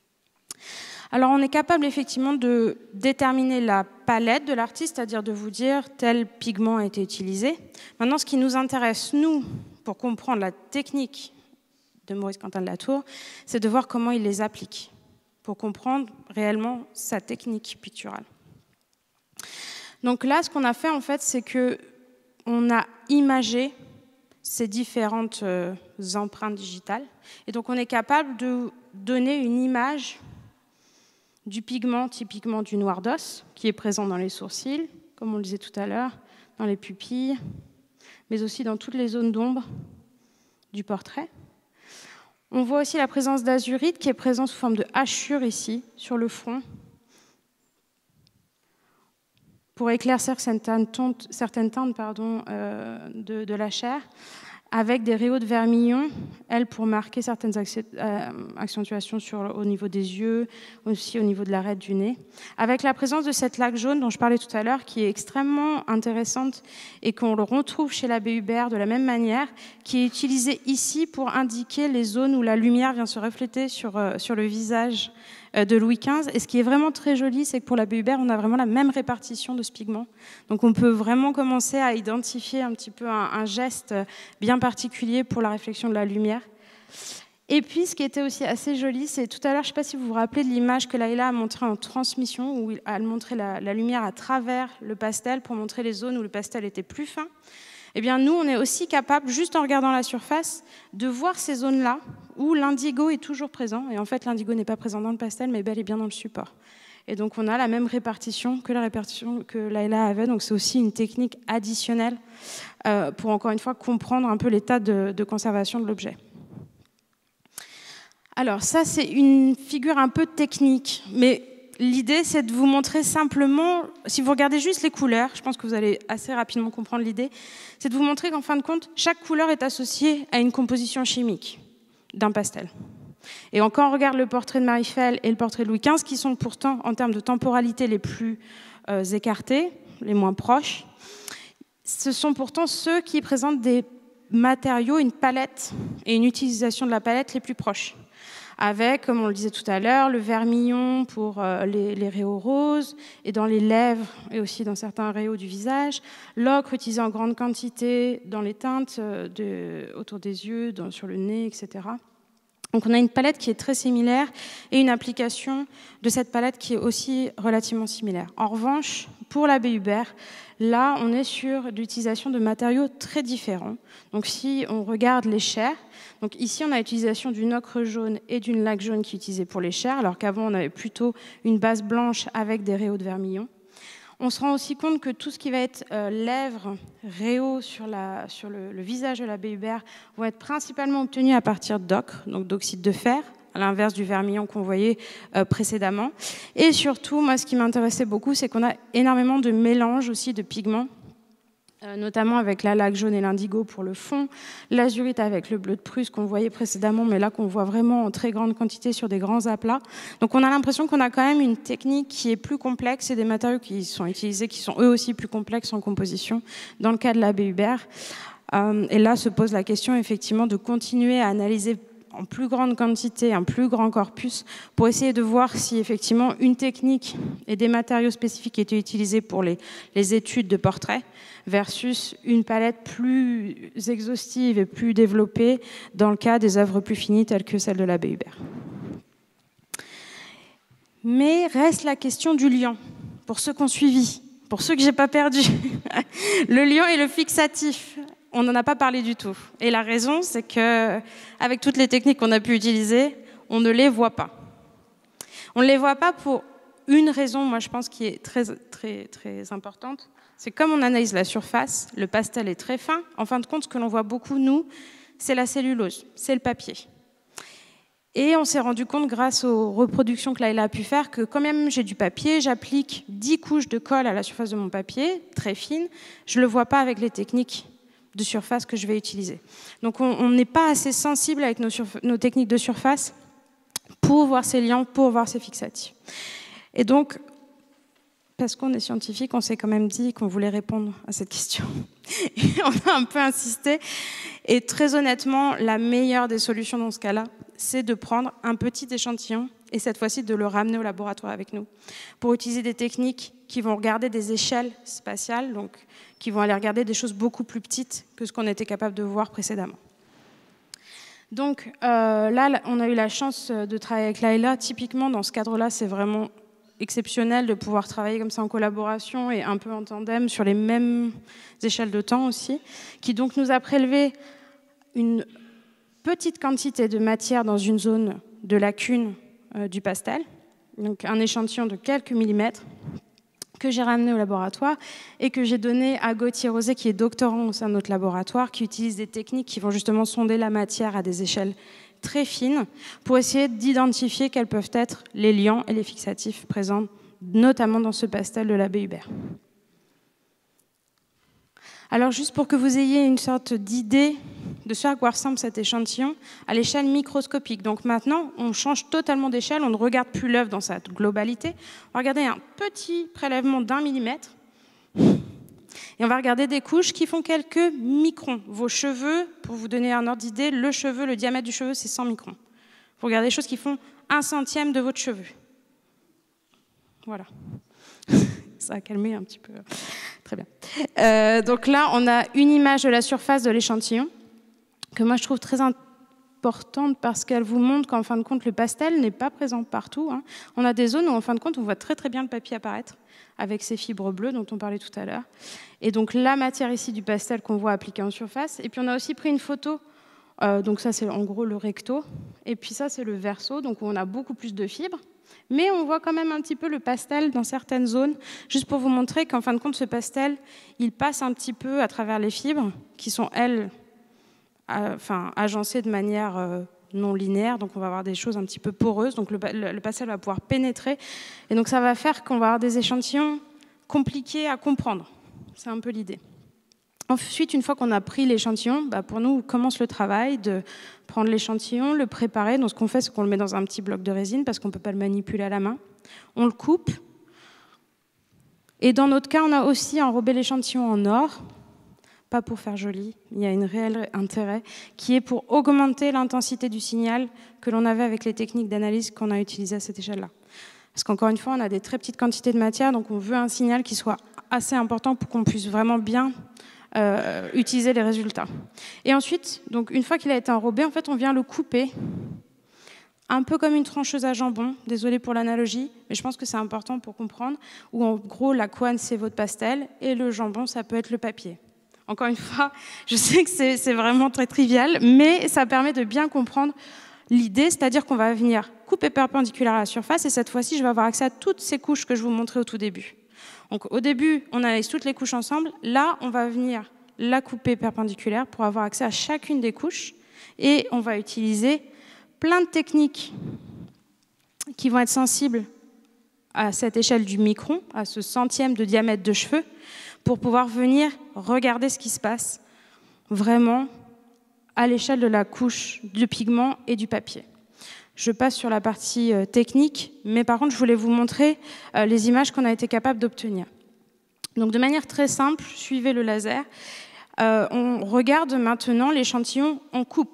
Alors on est capable effectivement de déterminer la palette de l'artiste, c'est-à-dire de vous dire tel pigment a été utilisé. Maintenant, ce qui nous intéresse, nous, pour comprendre la technique de Maurice Quentin de la Tour, c'est de voir comment il les applique, pour comprendre réellement sa technique picturale. Donc là, ce qu'on a fait, en fait, c'est qu'on a imagé ces différentes empreintes digitales. Et donc, on est capable de donner une image du pigment, typiquement du noir d'os, qui est présent dans les sourcils, comme on le disait tout à l'heure, dans les pupilles, mais aussi dans toutes les zones d'ombre du portrait. On voit aussi la présence d'azurite, qui est présente sous forme de hachure ici, sur le front, pour éclaircir certaines teintes de la chair, avec des rayons de vermillon, elles pour marquer certaines accentuations au niveau des yeux, aussi au niveau de l'arête du nez, avec la présence de cette laque jaune dont je parlais tout à l'heure, qui est extrêmement intéressante et qu'on le retrouve chez l'abbé Hubert de la même manière, qui est utilisée ici pour indiquer les zones où la lumière vient se refléter sur le visage de Louis XV. Et ce qui est vraiment très joli, c'est que pour l'abbé Hubert, on a vraiment la même répartition de ce pigment. Donc on peut vraiment commencer à identifier un petit peu un geste bien particulier pour la réflexion de la lumière. Et puis, ce qui était aussi assez joli, c'est tout à l'heure, je ne sais pas si vous vous rappelez de l'image que Laïla a montrée en transmission, où elle montrait la lumière à travers le pastel pour montrer les zones où le pastel était plus fin. Eh bien, nous, on est aussi capable, juste en regardant la surface, de voir ces zones-là où l'indigo est toujours présent. Et en fait, l'indigo n'est pas présent dans le pastel, mais bel et bien dans le support. Et donc, on a la même répartition que la répartition que Laïla avait. Donc, c'est aussi une technique additionnelle pour, encore une fois, comprendre un peu l'état de conservation de l'objet. Alors, ça, c'est une figure un peu technique, mais l'idée, c'est de vous montrer simplement, si vous regardez juste les couleurs, je pense que vous allez assez rapidement comprendre l'idée, c'est de vous montrer qu'en fin de compte, chaque couleur est associée à une composition chimique d'un pastel. Et quand on regarde le portrait de Marifel et le portrait de Louis XV, qui sont pourtant, en termes de temporalité, les plus écartés, les moins proches, ce sont pourtant ceux qui présentent des matériaux, une palette et une utilisation de la palette les plus proches. Avec, comme on le disait tout à l'heure, le vermillon pour les rayons roses et dans les lèvres et aussi dans certains rayons du visage, l'ocre utilisé en grande quantité dans les teintes autour des yeux, sur le nez, etc. Donc on a une palette qui est très similaire et une application de cette palette qui est aussi relativement similaire. En revanche, pour l'abbé Hubert, là on est sur l'utilisation de matériaux très différents. Donc si on regarde les chairs, donc ici on a l'utilisation d'une ocre jaune et d'une laque jaune qui est utilisée pour les chairs, alors qu'avant on avait plutôt une base blanche avec des rayos de vermillon. On se rend aussi compte que tout ce qui va être lèvres, rayos sur le visage de l'abbé Hubert vont être principalement obtenus à partir d'ocre, donc d'oxyde de fer, à l'inverse du vermillon qu'on voyait précédemment. Et surtout, moi, ce qui m'intéressait beaucoup, c'est qu'on a énormément de mélanges aussi de pigments, notamment avec la laque jaune et l'indigo pour le fond, l'azurite avec le bleu de Prusse qu'on voyait précédemment, mais là qu'on voit vraiment en très grande quantité sur des grands aplats. Donc on a l'impression qu'on a quand même une technique qui est plus complexe et des matériaux qui sont utilisés qui sont eux aussi plus complexes en composition dans le cas de l'abbé Hubert. Et là se pose la question effectivement de continuer à analyser en plus grande quantité, un plus grand corpus, pour essayer de voir si effectivement une technique et des matériaux spécifiques étaient utilisés pour les études de portraits versus une palette plus exhaustive et plus développée dans le cas des œuvres plus finies telles que celle de l'abbé Hubert. Mais reste la question du liant, pour ceux qui ont suivi, pour ceux que j'ai pas perdu. Le liant et le fixatif. On n'en a pas parlé du tout. Et la raison, c'est qu'avec toutes les techniques qu'on a pu utiliser, on ne les voit pas. On ne les voit pas pour une raison, moi je pense, qui est très, très, très importante. C'est comme on analyse la surface, le pastel est très fin. En fin de compte, ce que l'on voit beaucoup, nous, c'est la cellulose, c'est le papier. Et on s'est rendu compte, grâce aux reproductions que Laila a pu faire, que quand même j'ai du papier, j'applique 10 couches de colle à la surface de mon papier, très fine, je ne le vois pas avec les techniques de surface que je vais utiliser. Donc on n'est pas assez sensible avec nos techniques de surface pour voir ces liants, pour voir ces fixatifs. Et donc, parce qu'on est scientifique, on s'est quand même dit qu'on voulait répondre à cette question. Et on a un peu insisté. Et très honnêtement, la meilleure des solutions dans ce cas-là, c'est de prendre un petit échantillon et cette fois-ci de le ramener au laboratoire avec nous pour utiliser des techniques qui vont regarder des échelles spatiales, donc qui vont aller regarder des choses beaucoup plus petites que ce qu'on était capable de voir précédemment. Donc là, on a eu la chance de travailler avec Laila. Typiquement, dans ce cadre-là, c'est vraiment exceptionnel de pouvoir travailler comme ça en collaboration et un peu en tandem sur les mêmes échelles de temps aussi, qui donc nous a prélevé une petite quantité de matière dans une zone de lacune du pastel, donc un échantillon de quelques millimètres que j'ai ramené au laboratoire et que j'ai donné à Gauthier Rosé, qui est doctorant au sein de notre laboratoire, qui utilise des techniques qui vont justement sonder la matière à des échelles très fines pour essayer d'identifier quels peuvent être les liants et les fixatifs présents, notamment dans ce pastel de l'abbé Hubert. Alors juste pour que vous ayez une sorte d'idée de ce à quoi ressemble cet échantillon à l'échelle microscopique. Donc maintenant, on change totalement d'échelle, on ne regarde plus l'œuvre dans sa globalité. On va regarder un petit prélèvement d'1 millimètre et on va regarder des couches qui font quelques microns. Vos cheveux, pour vous donner un ordre d'idée, le diamètre du cheveu, c'est 100 microns. Vous regardez des choses qui font 1/100 de votre cheveu. Voilà. Ça a calmé un petit peu. Très bien. Donc là, on a une image de la surface de l'échantillon que moi je trouve très importante parce qu'elle vous montre qu'en fin de compte, le pastel n'est pas présent partout. Hein. On a des zones où en fin de compte, on voit très très bien le papier apparaître avec ces fibres bleues dont on parlait tout à l'heure. Et donc la matière ici du pastel qu'on voit appliquée en surface. Et puis on a aussi pris une photo, donc ça c'est en gros le recto, et puis ça c'est le verso, donc où on a beaucoup plus de fibres. Mais on voit quand même un petit peu le pastel dans certaines zones, juste pour vous montrer qu'en fin de compte, ce pastel, il passe un petit peu à travers les fibres, qui sont, elles, agencées de manière non linéaire, donc on va avoir des choses un petit peu poreuses, donc le pastel va pouvoir pénétrer, et donc ça va faire qu'on va avoir des échantillons compliqués à comprendre. C'est un peu l'idée. Ensuite, une fois qu'on a pris l'échantillon, pour nous, commence le travail de prendre l'échantillon, le préparer. Donc, ce qu'on fait, c'est qu'on le met dans un petit bloc de résine parce qu'on ne peut pas le manipuler à la main. On le coupe. Et dans notre cas, on a aussi enrobé l'échantillon en or. Pas pour faire joli, il y a un réel intérêt, qui est pour augmenter l'intensité du signal que l'on avait avec les techniques d'analyse qu'on a utilisées à cette échelle-là. Parce qu'encore une fois, on a des très petites quantités de matière, donc on veut un signal qui soit assez important pour qu'on puisse vraiment bien utiliser les résultats. Et ensuite, donc une fois qu'il a été enrobé, en fait, on vient le couper un peu comme une trancheuse à jambon, désolée pour l'analogie, mais je pense que c'est important pour comprendre, où en gros la couenne c'est votre pastel et le jambon ça peut être le papier. Encore une fois, je sais que c'est vraiment très trivial, mais ça permet de bien comprendre l'idée, c'est-à-dire qu'on va venir couper perpendiculaire à la surface et cette fois-ci je vais avoir accès à toutes ces couches que je vous montrais au tout début. Donc au début on analyse toutes les couches ensemble, là on va venir la couper perpendiculaire pour avoir accès à chacune des couches et on va utiliser plein de techniques qui vont être sensibles à cette échelle du micron, à ce centième de diamètre de cheveux, pour pouvoir venir regarder ce qui se passe vraiment à l'échelle de la couche de pigment et du papier. Je passe sur la partie technique, mais par contre, je voulais vous montrer les images qu'on a été capable d'obtenir. Donc, de manière très simple, suivez le laser. On regarde maintenant l'échantillon en coupe.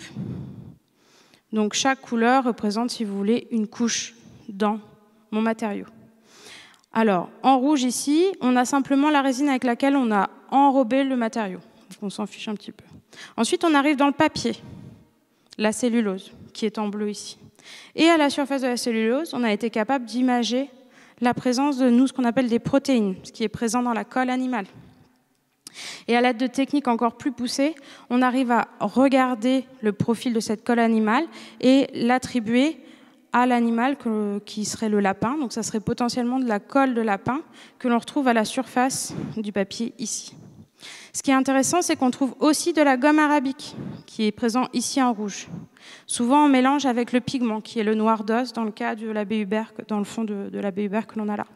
Donc chaque couleur représente, si vous voulez, une couche dans mon matériau. Alors, en rouge ici, on a simplement la résine avec laquelle on a enrobé le matériau. Donc on s'en fiche un petit peu. Ensuite, on arrive dans le papier, la cellulose, qui est en bleu ici. Et à la surface de la cellulose, on a été capable d'imager la présence de nous, ce qu'on appelle des protéines, ce qui est présent dans la colle animale. Et à l'aide de techniques encore plus poussées, on arrive à regarder le profil de cette colle animale et l'attribuer à l'animal qui serait le lapin. Donc ça serait potentiellement de la colle de lapin que l'on retrouve à la surface du papier ici. Ce qui est intéressant, c'est qu'on trouve aussi de la gomme arabique qui est présent ici en rouge. Souvent en mélange avec le pigment qui est le noir d'os dans le cas de l'abbé Hubert, dans le fond de l'abbé Hubert que l'on a là.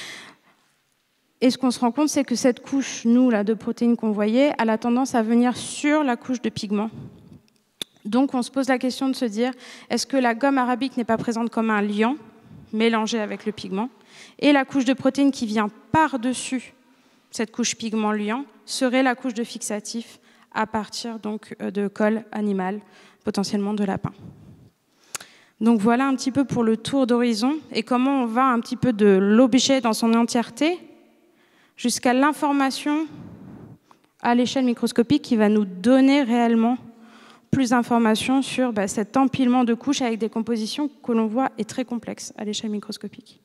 Et ce qu'on se rend compte, c'est que cette couche, nous, là, de protéines qu'on voyait, elle a tendance à venir sur la couche de pigment. Donc, on se pose la question de se dire, est-ce que la gomme arabique n'est pas présente comme un liant, mélangé avec le pigment, et la couche de protéines qui vient par-dessus cette couche pigment-liant serait la couche de fixatif à partir donc, de colle animale, potentiellement de lapin. Donc, voilà un petit peu pour le tour d'horizon et comment on va un petit peu de l'objet dans son entièreté jusqu'à l'information à l'échelle microscopique qui va nous donner réellement plus d'informations sur cet empilement de couches avec des compositions que l'on voit est très complexe à l'échelle microscopique.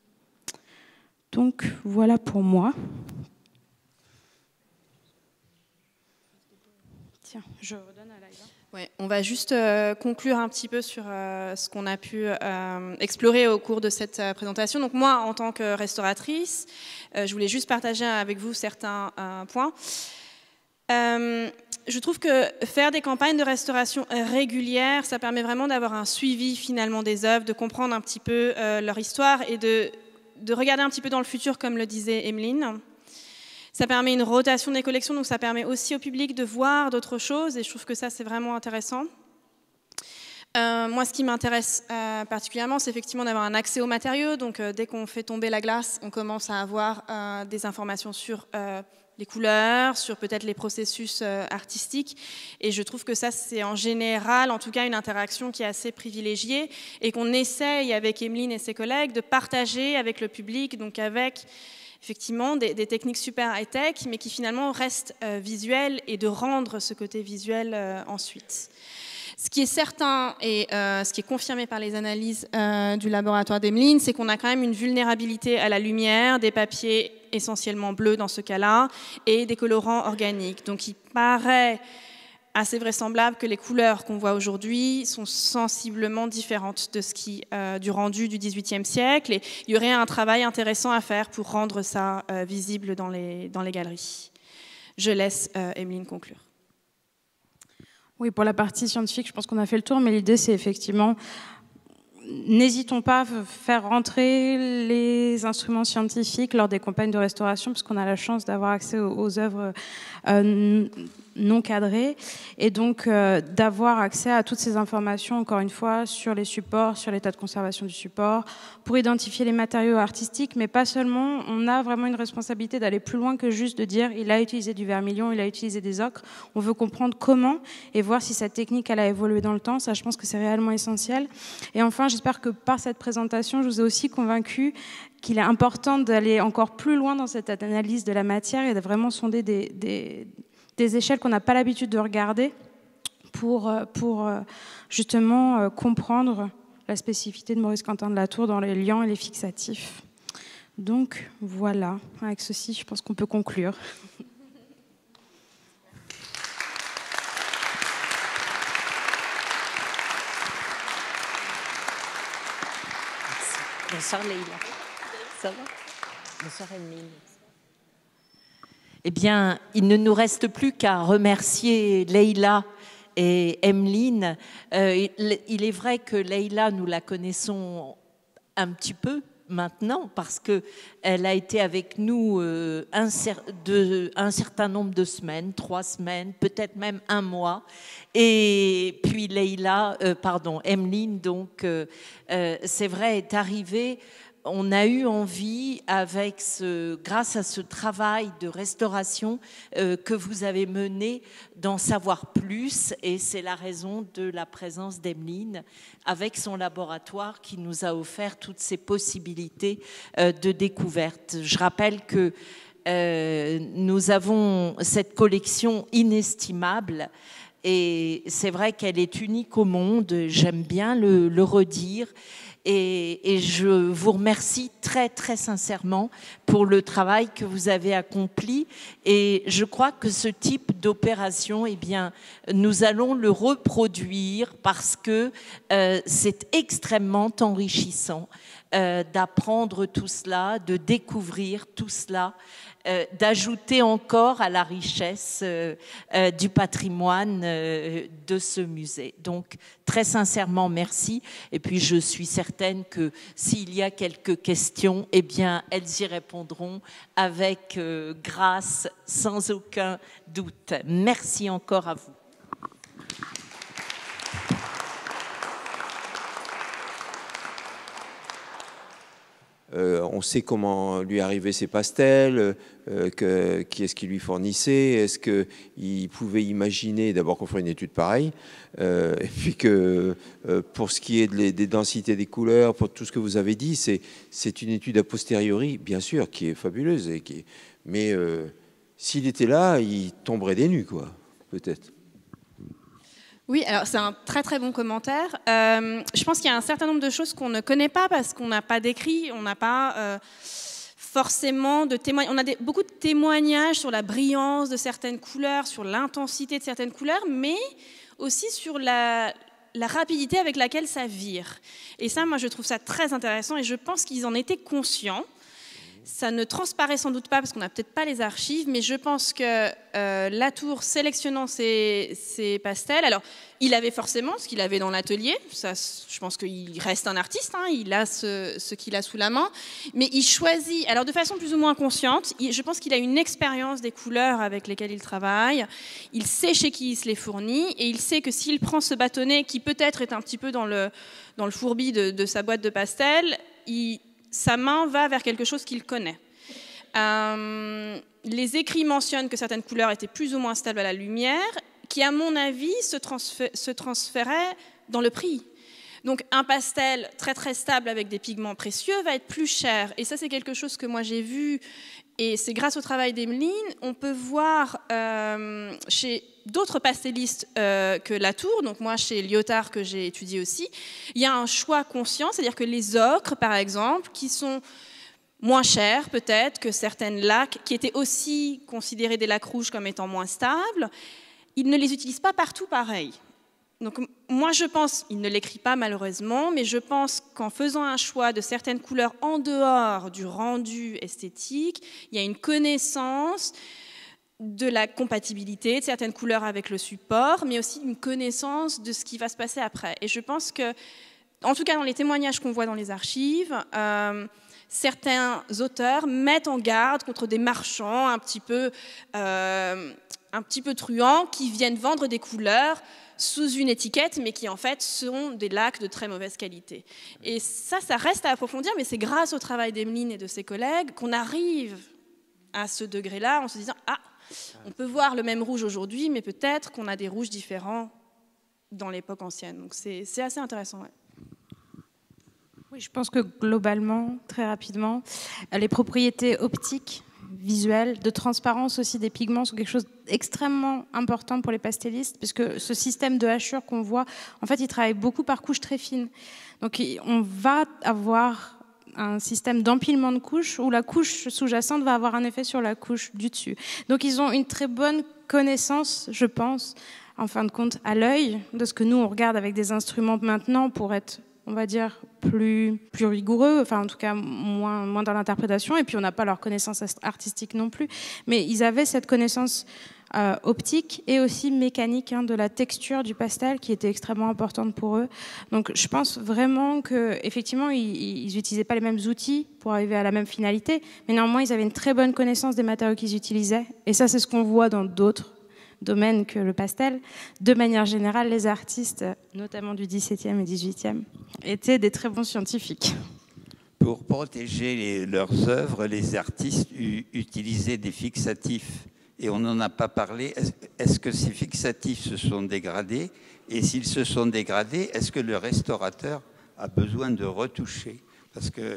Donc voilà pour moi. Tiens, je redonne à Laïla. Ouais, on va juste conclure un petit peu sur ce qu'on a pu explorer au cours de cette présentation. Donc moi, en tant que restauratrice, je voulais juste partager avec vous certains points. Je trouve que faire des campagnes de restauration régulières, ça permet vraiment d'avoir un suivi finalement des œuvres, de comprendre un petit peu leur histoire et de regarder un petit peu dans le futur, comme le disait Emeline. Ça permet une rotation des collections, donc ça permet aussi au public de voir d'autres choses, et je trouve que ça, c'est vraiment intéressant. Moi, ce qui m'intéresse particulièrement, c'est effectivement d'avoir un accès aux matériaux. Donc, dès qu'on fait tomber la glace, on commence à avoir des informations sur les couleurs, sur peut-être les processus artistiques. Et je trouve que ça, c'est en général, en tout cas, une interaction qui est assez privilégiée et qu'on essaye avec Emeline et ses collègues de partager avec le public, donc avec effectivement des techniques super high-tech, mais qui finalement restent visuelles et de rendre ce côté visuel ensuite. Ce qui est certain et ce qui est confirmé par les analyses du laboratoire d'Emeline, c'est qu'on a quand même une vulnérabilité à la lumière, des papiers essentiellement bleus dans ce cas-là, et des colorants organiques. Donc il paraît assez vraisemblable que les couleurs qu'on voit aujourd'hui sont sensiblement différentes de ce qui du rendu du XVIIIe siècle, et il y aurait un travail intéressant à faire pour rendre ça visible dans les galeries. Je laisse Emeline conclure. Oui, pour la partie scientifique, je pense qu'on a fait le tour, mais l'idée, c'est effectivement, n'hésitons pas à faire rentrer les instruments scientifiques lors des campagnes de restauration, parce qu'on a la chance d'avoir accès aux œuvres non cadrées, et donc d'avoir accès à toutes ces informations, encore une fois, sur les supports, sur l'état de conservation du support, pour identifier les matériaux artistiques, mais pas seulement. On a vraiment une responsabilité d'aller plus loin que juste de dire il a utilisé du vermillon, il a utilisé des ocres. On veut comprendre comment et voir si cette technique elle a évolué dans le temps. Ça, je pense que c'est réellement essentiel. Et enfin, j'espère que par cette présentation, je vous ai aussi convaincu qu'il est important d'aller encore plus loin dans cette analyse de la matière et de vraiment sonder des échelles qu'on n'a pas l'habitude de regarder pour justement comprendre la spécificité de Maurice Quentin de la Tour dans les liants et les fixatifs. Donc voilà, avec ceci, je pense qu'on peut conclure. Bonsoir Leïla. Ça va? Bonsoir Emeline. Eh bien, il ne nous reste plus qu'à remercier Leïla et Emeline. Il est vrai que Leïla, nous la connaissons un petit peu maintenant parce qu'elle a été avec nous un certain nombre de semaines, 3 semaines, peut-être même 1 mois. Et puis Emeline, donc, c'est vrai, est arrivée. On a eu envie, grâce à ce travail de restauration que vous avez mené, d'en savoir plus. Et c'est la raison de la présence d'Emeline avec son laboratoire qui nous a offert toutes ces possibilités de découverte. Je rappelle que nous avons cette collection inestimable. Et c'est vrai qu'elle est unique au monde, j'aime bien le redire. Et je vous remercie très, très sincèrement pour le travail que vous avez accompli. Et je crois que ce type d'opération, eh bien, nous allons le reproduire parce que c'est extrêmement enrichissant d'apprendre tout cela, de découvrir tout cela. D'ajouter encore à la richesse du patrimoine de ce musée. Donc, très sincèrement, merci. Et puis, je suis certaine que s'il y a quelques questions, eh bien, elles y répondront avec grâce, sans aucun doute. Merci encore à vous. On sait comment lui arrivaient ces pastels, qui est-ce qui lui fournissait, est-ce qu'il pouvait imaginer d'abord qu'on ferait une étude pareille, et puis que pour ce qui est des densités des couleurs, pour tout ce que vous avez dit, c'est une étude a posteriori, bien sûr, qui est fabuleuse, mais s'il était là, il tomberait des nues, quoi, peut-être. Oui, alors c'est un très très bon commentaire. Je pense qu'il y a un certain nombre de choses qu'on ne connaît pas parce qu'on n'a pas d'écrit, on n'a pas forcément de témoignages. On a beaucoup de témoignages sur la brillance de certaines couleurs, sur l'intensité de certaines couleurs, mais aussi sur la rapidité avec laquelle ça vire. Et ça, moi, je trouve ça très intéressant et je pense qu'ils en étaient conscients. Ça ne transparaît sans doute pas parce qu'on n'a peut-être pas les archives, mais je pense que Latour, sélectionnant ses pastels, alors il avait forcément ce qu'il avait dans l'atelier, ça, je pense qu'il reste un artiste, hein, il a ce qu'il a sous la main, mais il choisit, alors de façon plus ou moins consciente, je pense qu'il a une expérience des couleurs avec lesquelles il travaille, il sait chez qui il se les fournit, et il sait que s'il prend ce bâtonnet, qui peut-être est un petit peu dans le fourbi de sa boîte de pastels, sa main va vers quelque chose qu'il connaît. Les écrits mentionnent que certaines couleurs étaient plus ou moins stables à la lumière, qui, à mon avis, se transféraient dans le prix. Donc, un pastel très très stable avec des pigments précieux va être plus cher. Et ça, c'est quelque chose que moi j'ai vu, et c'est grâce au travail d'Emeline, on peut voir chez d'autres pastellistes que Latour, donc moi chez Lyotard que j'ai étudié aussi, il y a un choix conscient, c'est-à-dire que les ocres, par exemple, qui sont moins chers peut-être que certaines laques, qui étaient aussi considérées des laques rouges comme étant moins stables, ils ne les utilisent pas partout pareil. Donc moi je pense, il ne l'écrit pas malheureusement, mais je pense qu'en faisant un choix de certaines couleurs en dehors du rendu esthétique, il y a une connaissance de la compatibilité de certaines couleurs avec le support, mais aussi une connaissance de ce qui va se passer après. Et je pense que, en tout cas dans les témoignages qu'on voit dans les archives, certains auteurs mettent en garde contre des marchands un petit peu truands qui viennent vendre des couleurs sous une étiquette, mais qui en fait sont des laques de très mauvaise qualité. Et ça reste à approfondir, mais c'est grâce au travail d'Emeline et de ses collègues qu'on arrive à ce degré-là, en se disant « Ah, on peut voir le même rouge aujourd'hui, mais peut-être qu'on a des rouges différents dans l'époque ancienne. » Donc c'est assez intéressant. Ouais. Oui, je pense que globalement, très rapidement, les propriétés optiques visuel, de transparence aussi des pigments sont quelque chose d'extrêmement important pour les pastellistes, puisque ce système de hachure qu'on voit, en fait, il travaille beaucoup par couches très fines. Donc, on va avoir un système d'empilement de couches où la couche sous-jacente va avoir un effet sur la couche du dessus. Donc, ils ont une très bonne connaissance, je pense, en fin de compte, à l'œil, de ce que nous, on regarde avec des instruments maintenant pour être, on va dire, plus rigoureux, enfin en tout cas moins dans l'interprétation, et puis on n'a pas leur connaissance artistique non plus, mais ils avaient cette connaissance optique et aussi mécanique de la texture du pastel qui était extrêmement importante pour eux. Donc je pense vraiment qu'effectivement ils n'utilisaient pas les mêmes outils pour arriver à la même finalité, mais néanmoins ils avaient une très bonne connaissance des matériaux qu'ils utilisaient, et ça c'est ce qu'on voit dans d'autres domaine que le pastel. De manière générale, les artistes, notamment du XVIIe et XVIIIe, étaient des très bons scientifiques. Pour protéger leurs œuvres, les artistes utilisaient des fixatifs. Et on n'en a pas parlé. Est-ce que ces fixatifs se sont dégradés? Et s'ils se sont dégradés, est-ce que le restaurateur a besoin de retoucher? Parce que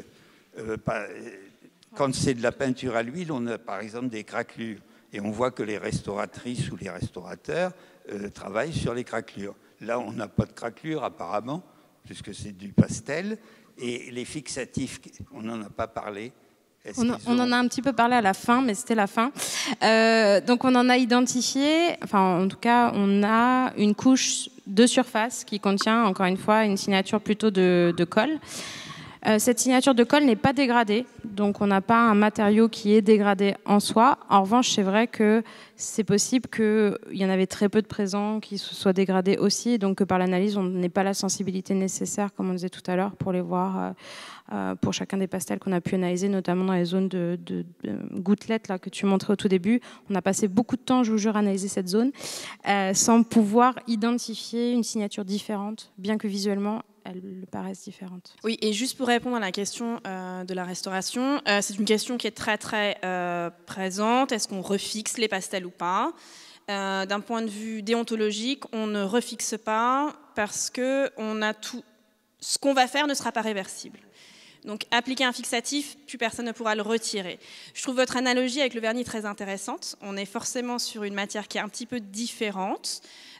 quand c'est de la peinture à l'huile, on a par exemple des craquelures. Et on voit que les restauratrices ou les restaurateurs travaillent sur les craquelures. Là, on n'a pas de craquelures apparemment, puisque c'est du pastel. Et les fixatifs, on n'en a pas parlé. On en a un petit peu parlé à la fin, mais c'était la fin. Donc on en a identifié, enfin en tout cas, on a une couche de surface qui contient, encore une fois, une signature plutôt de colle. Cette signature de colle n'est pas dégradée, donc on n'a pas un matériau qui est dégradé en soi. En revanche, c'est vrai que c'est possible qu'il y en avait très peu de présents qui se soient dégradés aussi, donc que par l'analyse, on n'ait pas la sensibilité nécessaire, comme on disait tout à l'heure, pour les voir pour chacun des pastels qu'on a pu analyser, notamment dans les zones de gouttelettes là, que tu montrais au tout début. On a passé beaucoup de temps, je vous jure, à analyser cette zone, sans pouvoir identifier une signature différente, bien que visuellement, elles paraissent différentes. Oui, et juste pour répondre à la question de la restauration, c'est une question qui est très très présente. Est-ce qu'on refixe les pastels ou pas? D'un point de vue déontologique, on ne refixe pas parce que on a tout. Ce qu'on va faire ne sera pas réversible. Donc, appliquer un fixatif, plus personne ne pourra le retirer. Je trouve votre analogie avec le vernis très intéressante. On est forcément sur une matière qui est un petit peu différente.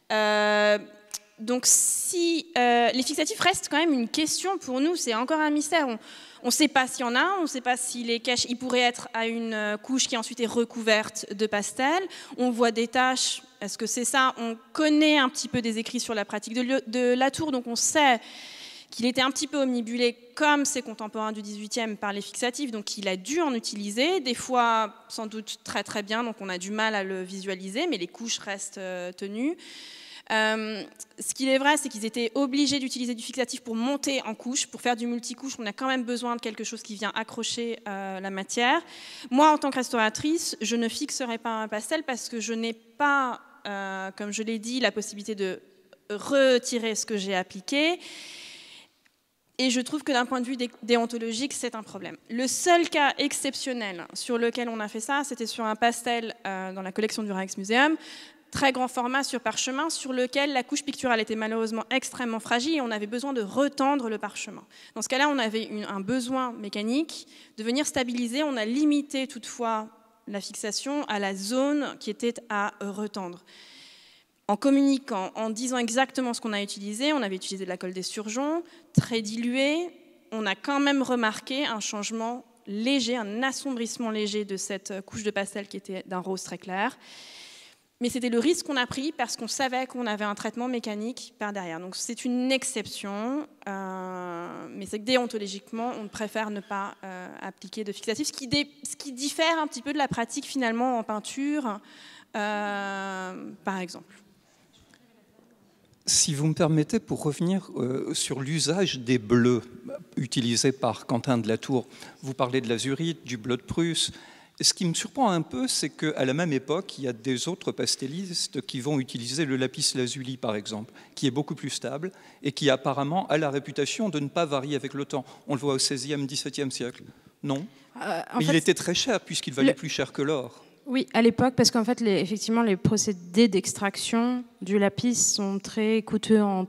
Donc, si les fixatifs restent quand même une question pour nous, c'est encore un mystère. On ne sait pas s'il y en a, on ne sait pas s'il est caché. Il pourrait être à une couche qui ensuite est recouverte de pastel. On voit des taches. Est-ce que c'est ça? On connaît un petit peu des écrits sur la pratique de Latour, donc on sait qu'il était un petit peu omnibulé, comme ses contemporains du XVIIIe, par les fixatifs, donc il a dû en utiliser, des fois sans doute très très bien, donc on a du mal à le visualiser, mais les couches restent tenues. Ce qu'il est vrai, c'est qu'ils étaient obligés d'utiliser du fixatif pour monter en couche, pour faire du multicouche. On a quand même besoin de quelque chose qui vient accrocher la matière. Moi, en tant que restauratrice, je ne fixerai pas un pastel parce que je n'ai pas, comme je l'ai dit, la possibilité de retirer ce que j'ai appliqué. Et je trouve que d'un point de vue déontologique, c'est un problème. Le seul cas exceptionnel sur lequel on a fait ça, c'était sur un pastel dans la collection du Rijksmuseum, très grand format sur parchemin, sur lequel la couche picturale était malheureusement extrêmement fragile et on avait besoin de retendre le parchemin. Dans ce cas-là, on avait un besoin mécanique de venir stabiliser. On a limité toutefois la fixation à la zone qui était à retendre. En communiquant, en disant exactement ce qu'on a utilisé, on avait utilisé de la colle d'esturgeon, très diluée, on a quand même remarqué un changement léger, un assombrissement léger de cette couche de pastel qui était d'un rose très clair. Mais c'était le risque qu'on a pris parce qu'on savait qu'on avait un traitement mécanique par derrière. Donc c'est une exception, mais c'est que déontologiquement, on préfère ne pas appliquer de fixatif, ce qui diffère un petit peu de la pratique finalement en peinture, par exemple. Si vous me permettez, pour revenir sur l'usage des bleus utilisés par Quentin de Latour, vous parlez de l'azurite, du bleu de Prusse. Ce qui me surprend un peu, c'est qu'à la même époque, il y a des autres pastellistes qui vont utiliser le lapis lazuli, par exemple, qui est beaucoup plus stable et qui apparemment a la réputation de ne pas varier avec le temps. On le voit au XVIe, XVIIe siècle. Non. Mais il était très cher, puisqu'il valait plus cher que l'or. Oui, à l'époque, parce qu'en fait, effectivement, les procédés d'extraction du lapis sont très coûteux en temps.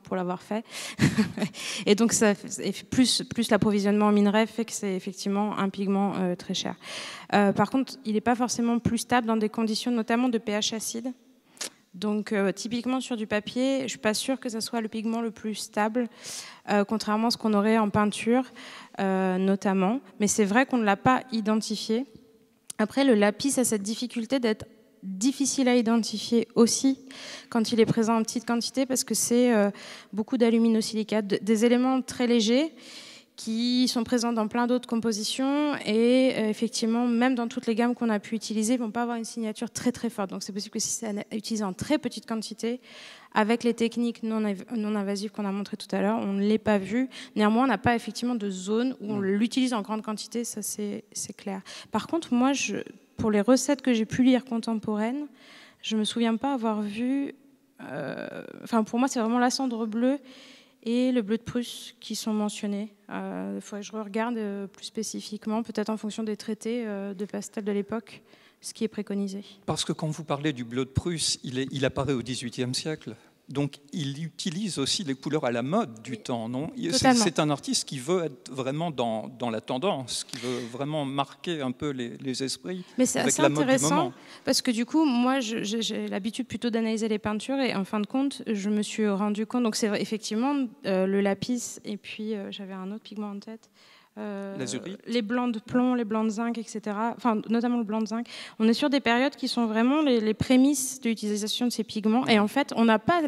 pour l'avoir fait. Et donc, plus l'approvisionnement en minerai fait que c'est effectivement un pigment très cher. Par contre, il n'est pas forcément plus stable dans des conditions notamment de pH acide. Donc, typiquement sur du papier, je ne suis pas sûre que ce soit le pigment le plus stable, contrairement à ce qu'on aurait en peinture, notamment. Mais c'est vrai qu'on ne l'a pas identifié. Après, le lapis a cette difficulté d'être difficile à identifier aussi quand il est présent en petite quantité, parce que c'est beaucoup d'aluminosilicate, des éléments très légers qui sont présents dans plein d'autres compositions et effectivement, même dans toutes les gammes qu'on a pu utiliser, ils ne vont pas avoir une signature très très forte. Donc c'est possible que si c'est utilisé en très petite quantité, avec les techniques non invasives qu'on a montrées tout à l'heure, on ne l'ait pas vu. Néanmoins, on n'a pas effectivement de zone où on l'utilise en grande quantité, ça c'est clair. Par contre, moi, pour les recettes que j'ai pu lire contemporaines, je ne me souviens pas avoir vu... pour moi, c'est vraiment la cendre bleue et le bleu de Prusse qui sont mentionnés. Il faudrait que je regarde plus spécifiquement, peut-être en fonction des traités de pastel de l'époque, ce qui est préconisé. Parce que quand vous parlez du bleu de Prusse, il apparaît au XVIIIe siècle. Donc il utilise aussi les couleurs à la mode du temps, non? C'est un artiste qui veut être vraiment dans la tendance, qui veut vraiment marquer un peu les esprits. Mais c'est assez intéressant, parce que du coup, moi, j'ai l'habitude plutôt d'analyser les peintures, et en fin de compte, je me suis rendu compte, donc c'est effectivement le lapis, et puis j'avais un autre pigment en tête, les blancs de plomb, les blancs de zinc, etc. Enfin, notamment le blanc de zinc. On est sur des périodes qui sont vraiment les prémices de l'utilisation de ces pigments. Et en fait, on n'a pas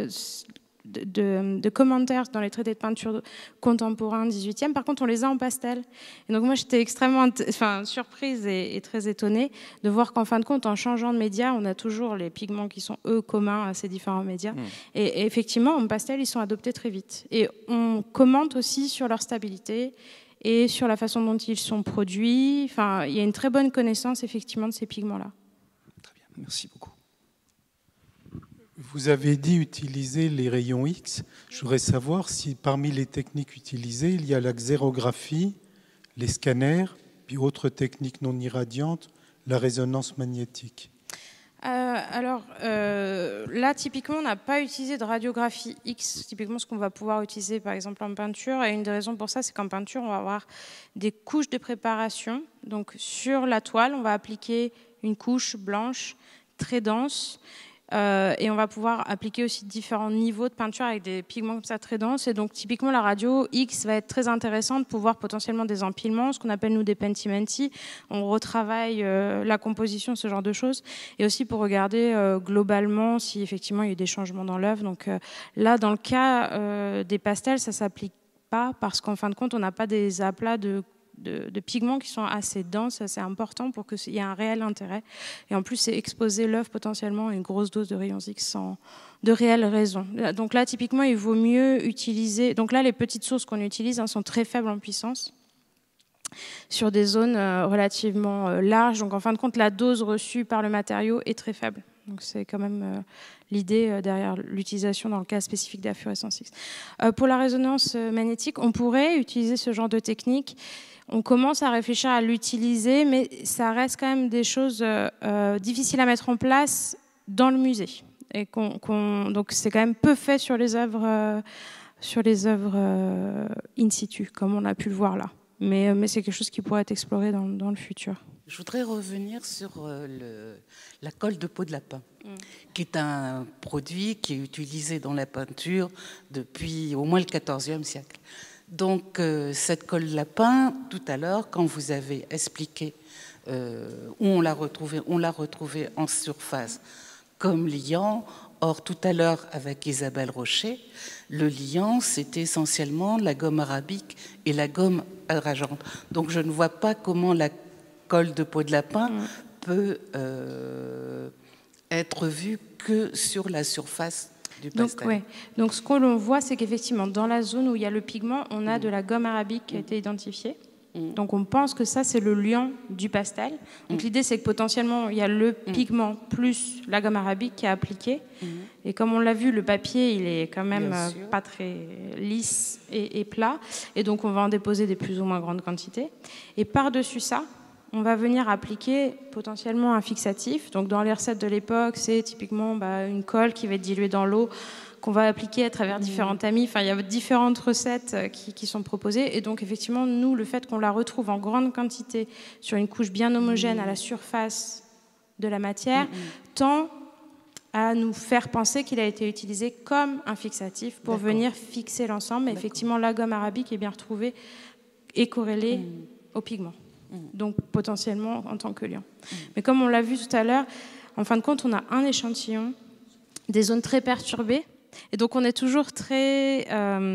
de commentaires dans les traités de peinture contemporains 18e. Par contre, on les a en pastel. Et donc moi, j'étais extrêmement surprise et très étonnée de voir qu'en fin de compte, en changeant de média, on a toujours les pigments qui sont, eux, communs à ces différents médias. Et effectivement, en pastel, ils sont adoptés très vite. Et on commente aussi sur leur stabilité et sur la façon dont ils sont produits. Enfin, il y a une très bonne connaissance, effectivement, de ces pigments-là. Très bien, merci beaucoup. Vous avez dit utiliser les rayons X. Je voudrais savoir si parmi les techniques utilisées, il y a la xérographie, les scanners, puis autres techniques non irradiantes, la résonance magnétique. Là, typiquement, on n'a pas utilisé de radiographie X, typiquement ce qu'on va pouvoir utiliser par exemple en peinture. Et une des raisons pour ça, c'est qu'en peinture, on va avoir des couches de préparation. Donc sur la toile, on va appliquer une couche blanche très dense. Et on va pouvoir appliquer aussi différents niveaux de peinture avec des pigments comme ça très denses. Et donc typiquement la radio X va être très intéressante pour voir potentiellement des empilements, ce qu'on appelle nous des pentimenti. On retravaille la composition, ce genre de choses. Et aussi pour regarder globalement si effectivement il y a eu des changements dans l'œuvre. Donc là, dans le cas des pastels, ça ne s'applique pas parce qu'en fin de compte, on n'a pas des aplats de pigments qui sont assez denses, assez importants pour qu'il y ait un réel intérêt. Et en plus, c'est exposer l'œuvre potentiellement à une grosse dose de rayons X sans de réelles raisons. Donc là, typiquement, il vaut mieux utiliser... Donc là, les petites sources qu'on utilise sont très faibles en puissance sur des zones relativement larges. Donc en fin de compte, la dose reçue par le matériau est très faible. Donc c'est quand même l'idée derrière l'utilisation dans le cas spécifique de la fluorescence X. Pour la résonance magnétique, on pourrait utiliser ce genre de technique. On commence à réfléchir à l'utiliser, mais ça reste quand même des choses difficiles à mettre en place dans le musée. Et donc c'est quand même peu fait sur les œuvres in situ, comme on a pu le voir là. Mais c'est quelque chose qui pourrait être exploré dans le futur. Je voudrais revenir sur la colle de peau de lapin, qui est un produit qui est utilisé dans la peinture depuis au moins le XIVe siècle. Donc cette colle de lapin, tout à l'heure, quand vous avez expliqué où on l'a retrouvée en surface comme liant. Or, tout à l'heure, avec Isabelle Rocher, le liant, c'était essentiellement la gomme arabique et la gomme rageante. Donc, je ne vois pas comment la colle de peau de lapin peut être vue que sur la surface du pastel. Donc, ce que l'on voit, c'est qu'effectivement, dans la zone où il y a le pigment, on a de la gomme arabique qui a été identifiée. Donc on pense que ça c'est le liant du pastel. Donc l'idée c'est que potentiellement il y a le pigment plus la gomme arabique qui est appliquée. Et comme on l'a vu, le papier il est quand même pas très lisse et plat. Et donc on va en déposer des plus ou moins grandes quantités. Et par-dessus ça, on va venir appliquer potentiellement un fixatif. Donc dans les recettes de l'époque, c'est typiquement une colle qui va être diluée dans l'eau, qu'on va appliquer à travers différents tamis. Enfin, il y a différentes recettes qui sont proposées. Et donc, effectivement, nous, le fait qu'on la retrouve en grande quantité sur une couche bien homogène à la surface de la matière, tend à nous faire penser qu'il a été utilisé comme un fixatif pour venir fixer l'ensemble. Mais effectivement, la gomme arabique est bien retrouvée et corrélée au pigment. Donc, potentiellement en tant que liant. Mais comme on l'a vu tout à l'heure, en fin de compte, on a un échantillon, des zones très perturbées. Et donc, on est toujours très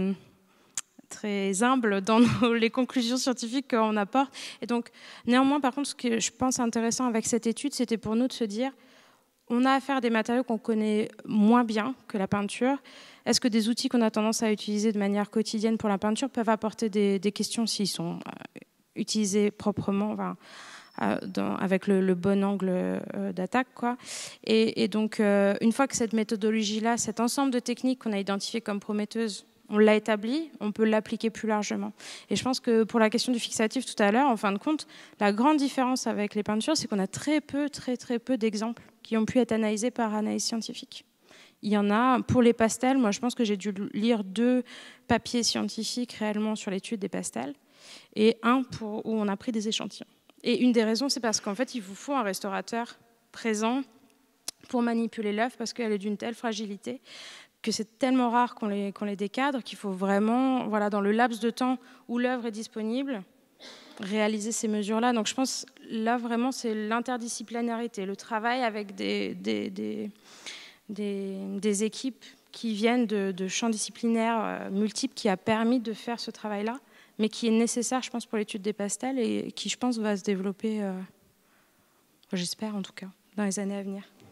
humble dans les conclusions scientifiques qu'on apporte. Et donc, néanmoins, par contre, ce que je pense intéressant avec cette étude, c'était pour nous de se dire, on a affaire à des matériaux qu'on connaît moins bien que la peinture. Est-ce que des outils qu'on a tendance à utiliser de manière quotidienne pour la peinture peuvent apporter des questions s'ils sont utilisés proprement, avec le bon angle d'attaque, quoi. Et donc, une fois que cette méthodologie-là, cet ensemble de techniques qu'on a identifiées comme prometteuses, on l'a établi, on peut l'appliquer plus largement. Et je pense que pour la question du fixatif tout à l'heure, en fin de compte, la grande différence avec les peintures, c'est qu'on a très peu d'exemples qui ont pu être analysés par analyse scientifique. Il y en a, pour les pastels, moi je pense que j'ai dû lire 2 papiers scientifiques réellement sur l'étude des pastels, et un où on a pris des échantillons. Et une des raisons, c'est parce qu'en fait, il vous faut un restaurateur présent pour manipuler l'œuvre, parce qu'elle est d'une telle fragilité que c'est tellement rare qu'on les décadre qu'il faut vraiment, voilà, dans le laps de temps où l'œuvre est disponible, réaliser ces mesures-là. Donc je pense, là, vraiment, c'est l'interdisciplinarité, le travail avec des équipes qui viennent de champs disciplinaires multiples qui a permis de faire ce travail-là, mais qui est nécessaire, je pense, pour l'étude des pastels et qui, je pense, va se développer, j'espère en tout cas, dans les années à venir.